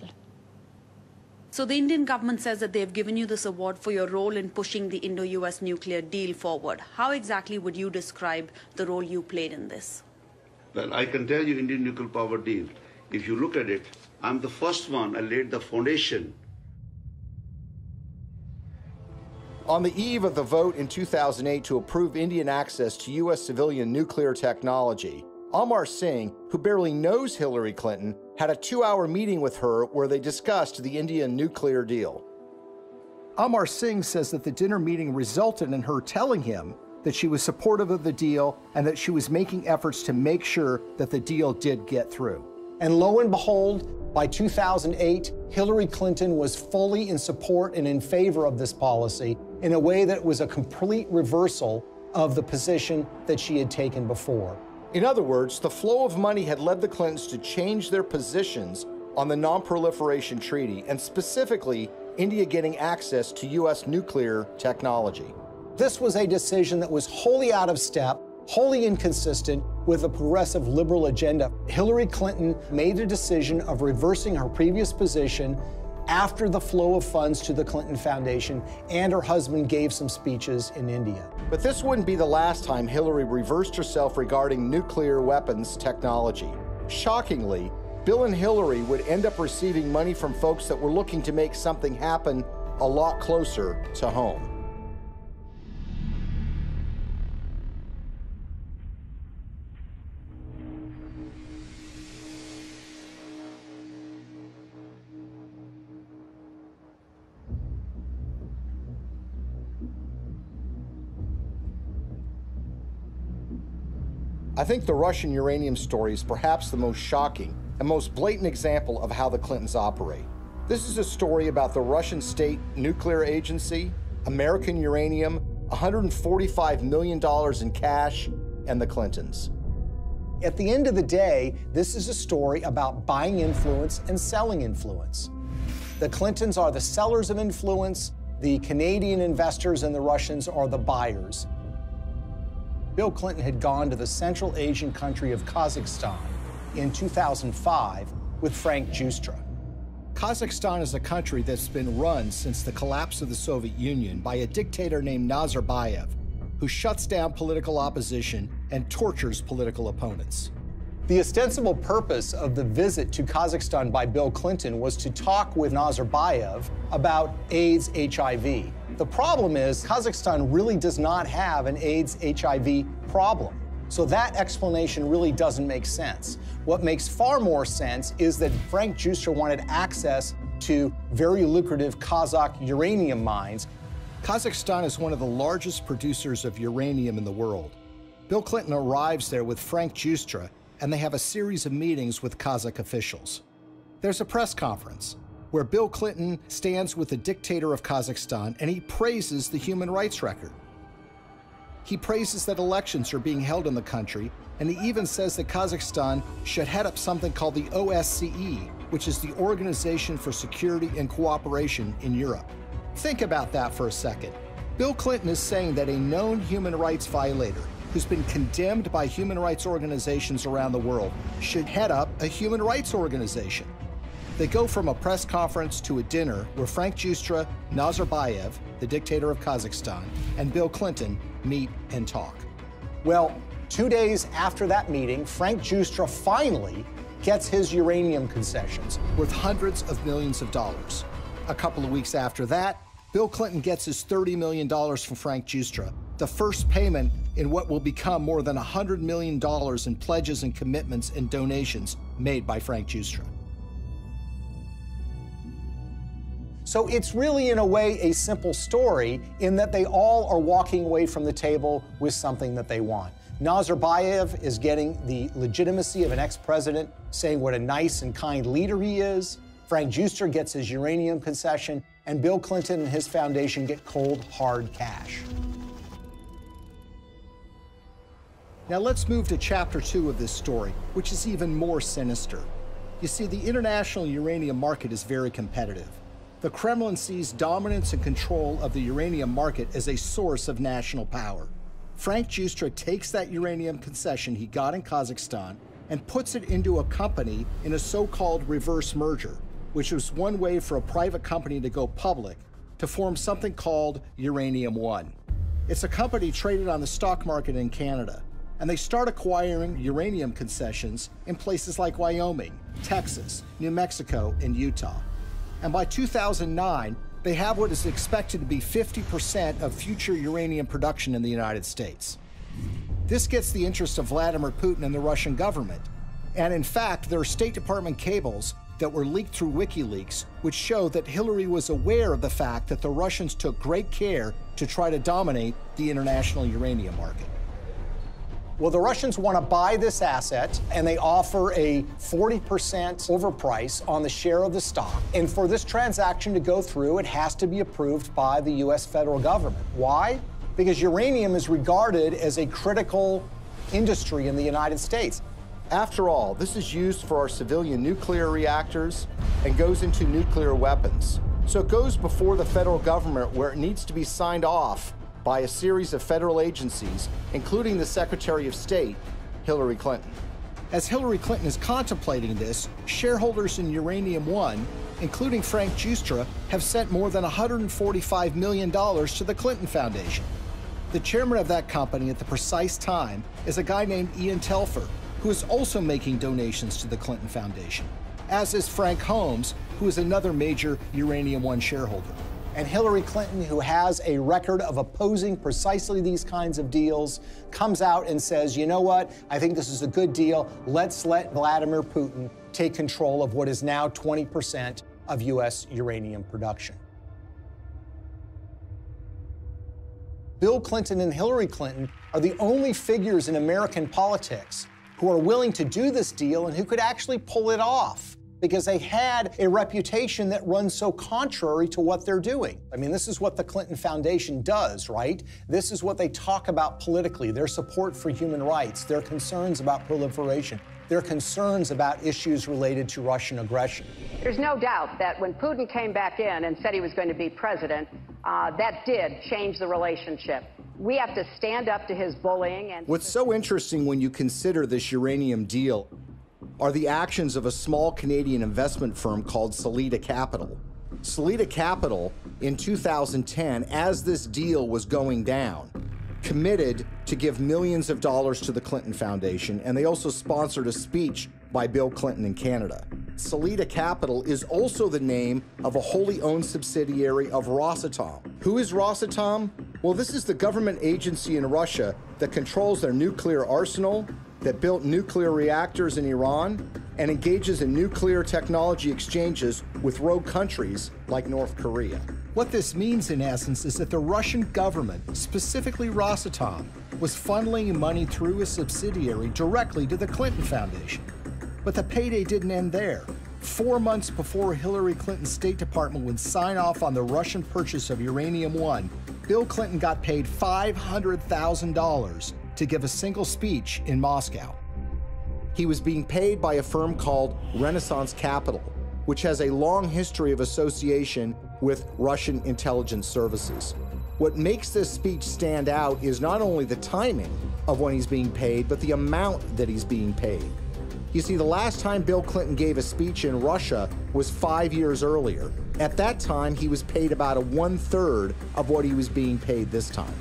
So the Indian government says that they've given you this award for your role in pushing the Indo-US nuclear deal forward. How exactly would you describe the role you played in this? Well, I can tell you Indian nuclear power deal. If you look at it, I'm the first one. I laid the foundation. On the eve of the vote in 2008 to approve Indian access to U.S. civilian nuclear technology, Amar Singh, who barely knows Hillary Clinton, had a 2-hour meeting with her where they discussed the Indian nuclear deal. Amar Singh says that the dinner meeting resulted in her telling him that she was supportive of the deal and that she was making efforts to make sure that the deal did get through. And lo and behold, by 2008, Hillary Clinton was fully in support and in favor of this policy in a way that was a complete reversal of the position that she had taken before. In other words, the flow of money had led the Clintons to change their positions on the Non-Proliferation Treaty, and specifically, India getting access to U.S. nuclear technology. This was a decision that was wholly out of step, wholly inconsistent with a progressive liberal agenda. Hillary Clinton made a decision of reversing her previous position after the flow of funds to the Clinton Foundation, and her husband gave some speeches in India. But this wouldn't be the last time Hillary reversed herself regarding nuclear weapons technology. Shockingly, Bill and Hillary would end up receiving money from folks that were looking to make something happen a lot closer to home. I think the Russian uranium story is perhaps the most shocking and most blatant example of how the Clintons operate. This is a story about the Russian State Nuclear Agency, American uranium, $145 million in cash, and the Clintons. At the end of the day, this is a story about buying influence and selling influence. The Clintons are the sellers of influence, the Canadian investors and the Russians are the buyers. Bill Clinton had gone to the Central Asian country of Kazakhstan in 2005 with Frank Giustra. Kazakhstan is a country that's been run since the collapse of the Soviet Union by a dictator named Nazarbayev, who shuts down political opposition and tortures political opponents. The ostensible purpose of the visit to Kazakhstan by Bill Clinton was to talk with Nazarbayev about AIDS, HIV. The problem is Kazakhstan really does not have an AIDS, HIV problem. So that explanation really doesn't make sense. What makes far more sense is that Frank Giustra wanted access to very lucrative Kazakh uranium mines. Kazakhstan is one of the largest producers of uranium in the world. Bill Clinton arrives there with Frank Giustra, and they have a series of meetings with Kazakh officials. There's a press conference where Bill Clinton stands with the dictator of Kazakhstan and he praises the human rights record. He praises that elections are being held in the country, and he even says that Kazakhstan should head up something called the OSCE, which is the Organization for Security and Cooperation in Europe. Think about that for a second. Bill Clinton is saying that a known human rights violator who's been condemned by human rights organizations around the world should head up a human rights organization. They go from a press conference to a dinner where Frank Giustra, Nazarbayev, the dictator of Kazakhstan, and Bill Clinton meet and talk. Well, 2 days after that meeting, Frank Giustra finally gets his uranium concessions worth hundreds of millions of dollars. A couple of weeks after that, Bill Clinton gets his $30 million from Frank Giustra, the first payment in what will become more than $100 million in pledges and commitments and donations made by Frank Giustra. So it's really, in a way, a simple story in that they all are walking away from the table with something that they want. Nazarbayev is getting the legitimacy of an ex-president, saying what a nice and kind leader he is. Frank Giustra gets his uranium concession, and Bill Clinton and his foundation get cold, hard cash. Now let's move to chapter 2 of this story, which is even more sinister. You see, the international uranium market is very competitive. The Kremlin sees dominance and control of the uranium market as a source of national power. Frank Giustra takes that uranium concession he got in Kazakhstan and puts it into a company in a so-called reverse merger, which was one way for a private company to go public to form something called Uranium One. It's a company traded on the stock market in Canada, and they start acquiring uranium concessions in places like Wyoming, Texas, New Mexico, and Utah. And by 2009, they have what is expected to be 50% of future uranium production in the United States. This gets the interest of Vladimir Putin and the Russian government. And in fact, there are State Department cables that were leaked through WikiLeaks, which show that Hillary was aware of the fact that the Russians took great care to try to dominate the international uranium market. Well, the Russians want to buy this asset, and they offer a 40% overprice on the share of the stock. And for this transaction to go through, it has to be approved by the U.S. federal government. Why? Because uranium is regarded as a critical industry in the United States. After all, this is used for our civilian nuclear reactors and goes into nuclear weapons. So it goes before the federal government where it needs to be signed off by a series of federal agencies, including the Secretary of State, Hillary Clinton. As Hillary Clinton is contemplating this, shareholders in Uranium One, including Frank Giustra, have sent more than $145 million to the Clinton Foundation. The chairman of that company at the precise time is a guy named Ian Telfer, who is also making donations to the Clinton Foundation, as is Frank Holmes, who is another major Uranium One shareholder. And Hillary Clinton, who has a record of opposing precisely these kinds of deals, comes out and says, you know what, I think this is a good deal. Let's let Vladimir Putin take control of what is now 20% of U.S. uranium production. Bill Clinton and Hillary Clinton are the only figures in American politics who are willing to do this deal and who could actually pull it off. because they had a reputation that runs so contrary to what they're doing. I mean, this is what the Clinton Foundation does, right? This is what they talk about politically, their support for human rights, their concerns about proliferation, their concerns about issues related to Russian aggression. There's no doubt that when Putin came back in and said he was going to be president, that did change the relationship. We have to stand up to his bullying. And what's so interesting when you consider this uranium deal are the actions of a small Canadian investment firm called Salida Capital. Salida Capital, in 2010, as this deal was going down, committed to give millions of dollars to the Clinton Foundation, and they also sponsored a speech by Bill Clinton in Canada. Salida Capital is also the name of a wholly owned subsidiary of Rosatom. Who is Rosatom? Well, this is the government agency in Russia that controls their nuclear arsenal, that built nuclear reactors in Iran, and engages in nuclear technology exchanges with rogue countries like North Korea. What this means, in essence, is that the Russian government, specifically Rosatom, was funneling money through a subsidiary directly to the Clinton Foundation. But the payday didn't end there. 4 months before Hillary Clinton's State Department would sign off on the Russian purchase of uranium-1, Bill Clinton got paid $500,000 to give a single speech in Moscow. He was being paid by a firm called Renaissance Capital, which has a long history of association with Russian intelligence services. What makes this speech stand out is not only the timing of when he's being paid, but the amount that he's being paid. You see, the last time Bill Clinton gave a speech in Russia was 5 years earlier. At that time, he was paid about 1/3 of what he was being paid this time.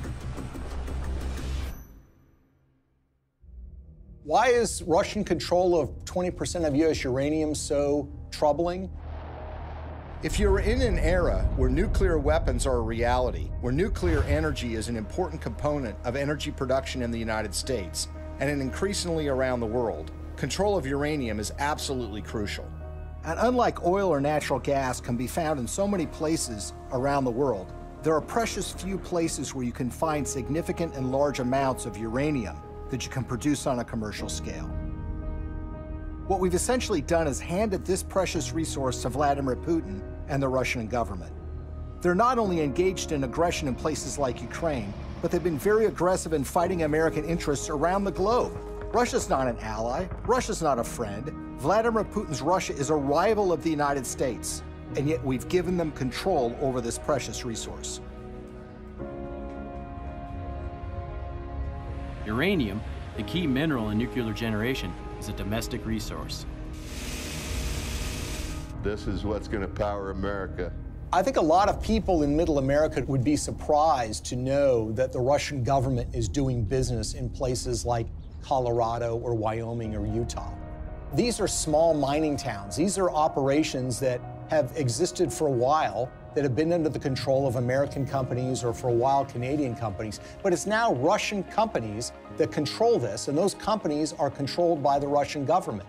Why is Russian control of 20% of U.S. uranium so troubling? If you're in an era where nuclear weapons are a reality, where nuclear energy is an important component of energy production in the United States, and increasingly around the world, control of uranium is absolutely crucial. And unlike oil or natural gas can be found in so many places around the world, there are precious few places where you can find significant and large amounts of uranium that you can produce on a commercial scale. What we've essentially done is handed this precious resource to Vladimir Putin and the Russian government. They're not only engaged in aggression in places like Ukraine, but they've been very aggressive in fighting American interests around the globe. Russia's not an ally. Russia's not a friend. Vladimir Putin's Russia is a rival of the United States, and yet we've given them control over this precious resource. Uranium, the key mineral in nuclear generation, is a domestic resource. This is what's going to power America. I think a lot of people in Middle America would be surprised to know that the Russian government is doing business in places like Colorado or Wyoming or Utah. These are small mining towns. These are operations that have existed for a while, that have been under the control of American companies or for a while Canadian companies. But it's now Russian companies that control this, and those companies are controlled by the Russian government.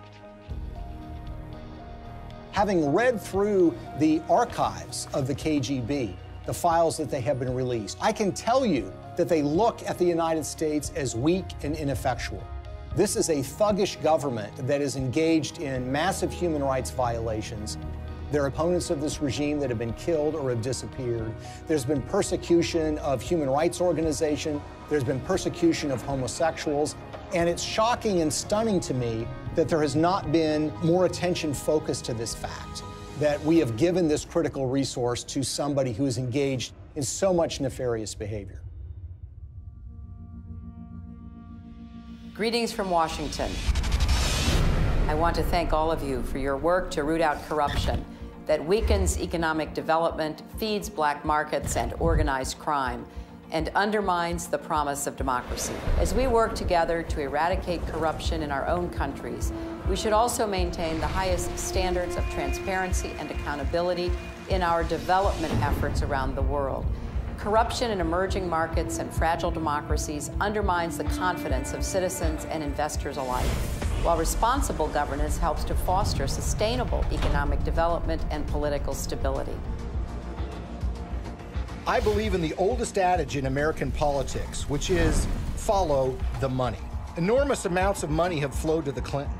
Having read through the archives of the KGB, the files that they have been released, I can tell you that they look at the United States as weak and ineffectual. This is a thuggish government that is engaged in massive human rights violations. There are opponents of this regime that have been killed or have disappeared. There's been persecution of human rights organizations. There's been persecution of homosexuals. And it's shocking and stunning to me that there has not been more attention focused to this fact, that we have given this critical resource to somebody who is engaged in so much nefarious behavior. Greetings from Washington. I want to thank all of you for your work to root out corruption that weakens economic development, feeds black markets and organized crime, and undermines the promise of democracy. As we work together to eradicate corruption in our own countries, we should also maintain the highest standards of transparency and accountability in our development efforts around the world. Corruption in emerging markets and fragile democracies undermines the confidence of citizens and investors alike, while responsible governance helps to foster sustainable economic development and political stability. I believe in the oldest adage in American politics, which is follow the money. Enormous amounts of money have flowed to the Clintons.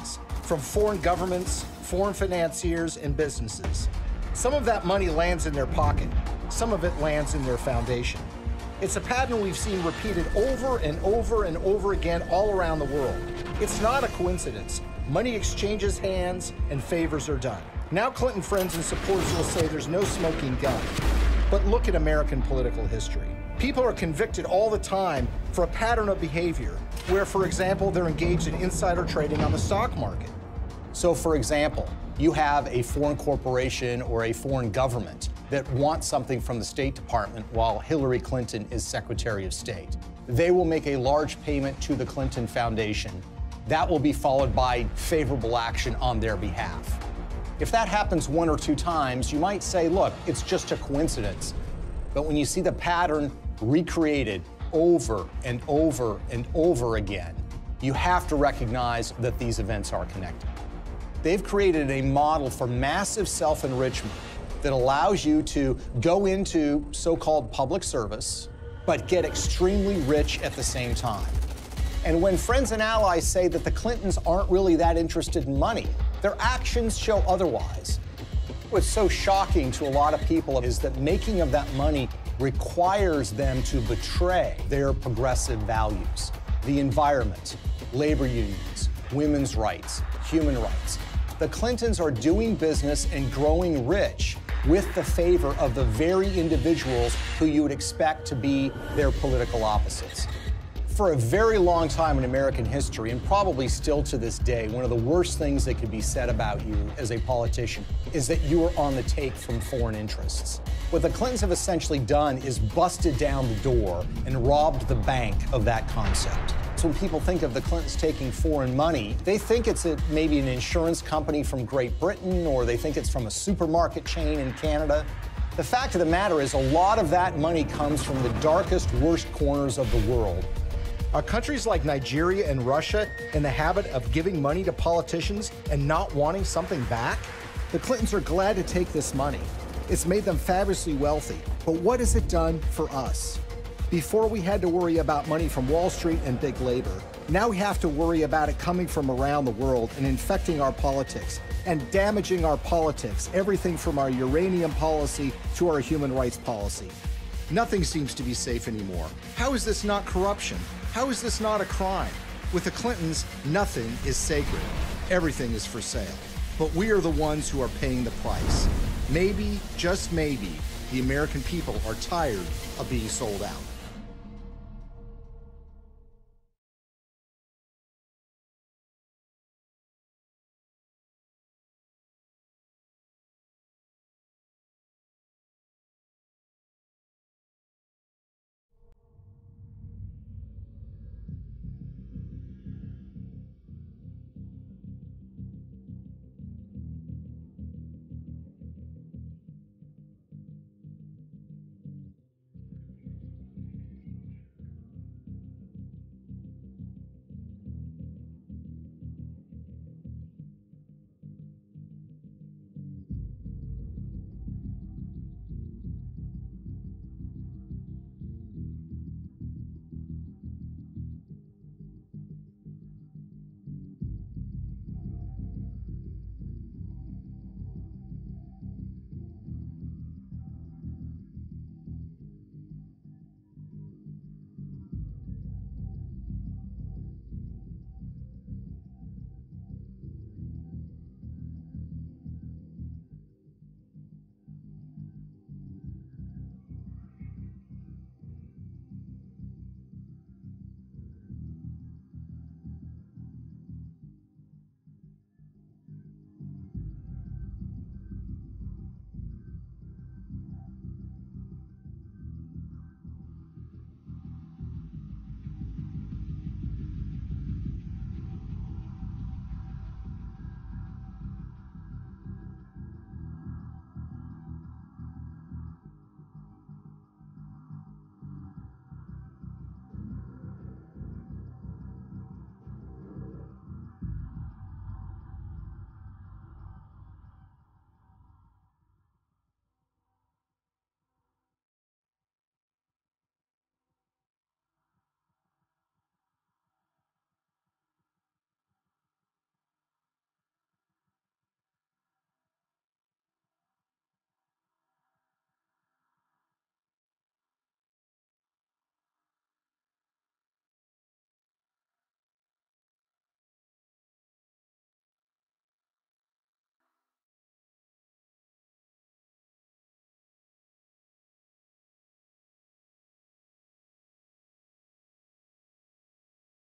from foreign governments, foreign financiers, and businesses. Some of that money lands in their pocket. Some of it lands in their foundation. It's a pattern we've seen repeated over and over and over again all around the world. It's not a coincidence. Money exchanges hands and favors are done. Now Clinton friends and supporters will say there's no smoking gun. But look at American political history. People are convicted all the time for a pattern of behavior where, for example, they're engaged in insider trading on the stock market. So, for example, you have a foreign corporation or a foreign government that wants something from the State Department while Hillary Clinton is Secretary of State. They will make a large payment to the Clinton Foundation. That will be followed by favorable action on their behalf. If that happens one or two times, you might say, look, it's just a coincidence. But when you see the pattern recreated over and over and over again, you have to recognize that these events are connected. They've created a model for massive self-enrichment that allows you to go into so-called public service, but get extremely rich at the same time. And when friends and allies say that the Clintons aren't really that interested in money, their actions show otherwise. What's so shocking to a lot of people is that making of that money requires them to betray their progressive values. The environment, labor unions, women's rights, human rights. The Clintons are doing business and growing rich with the favor of the very individuals who you would expect to be their political opposites. For a very long time in American history, and probably still to this day, one of the worst things that could be said about you as a politician is that you are on the take from foreign interests. What the Clintons have essentially done is busted down the door and robbed the bank of that concept. So when people think of the Clintons taking foreign money, they think it's maybe an insurance company from Great Britain, or they think it's from a supermarket chain in Canada. The fact of the matter is a lot of that money comes from the darkest, worst corners of the world. Are countries like Nigeria and Russia in the habit of giving money to politicians and not wanting something back? The Clintons are glad to take this money. It's made them fabulously wealthy. But what has it done for us? Before we had to worry about money from Wall Street and big labor. Now we have to worry about it coming from around the world and infecting our politics and damaging our politics, everything from our uranium policy to our human rights policy. Nothing seems to be safe anymore. How is this not corruption? How is this not a crime? With the Clintons, nothing is sacred. Everything is for sale. But we are the ones who are paying the price. Maybe, just maybe, the American people are tired of being sold out.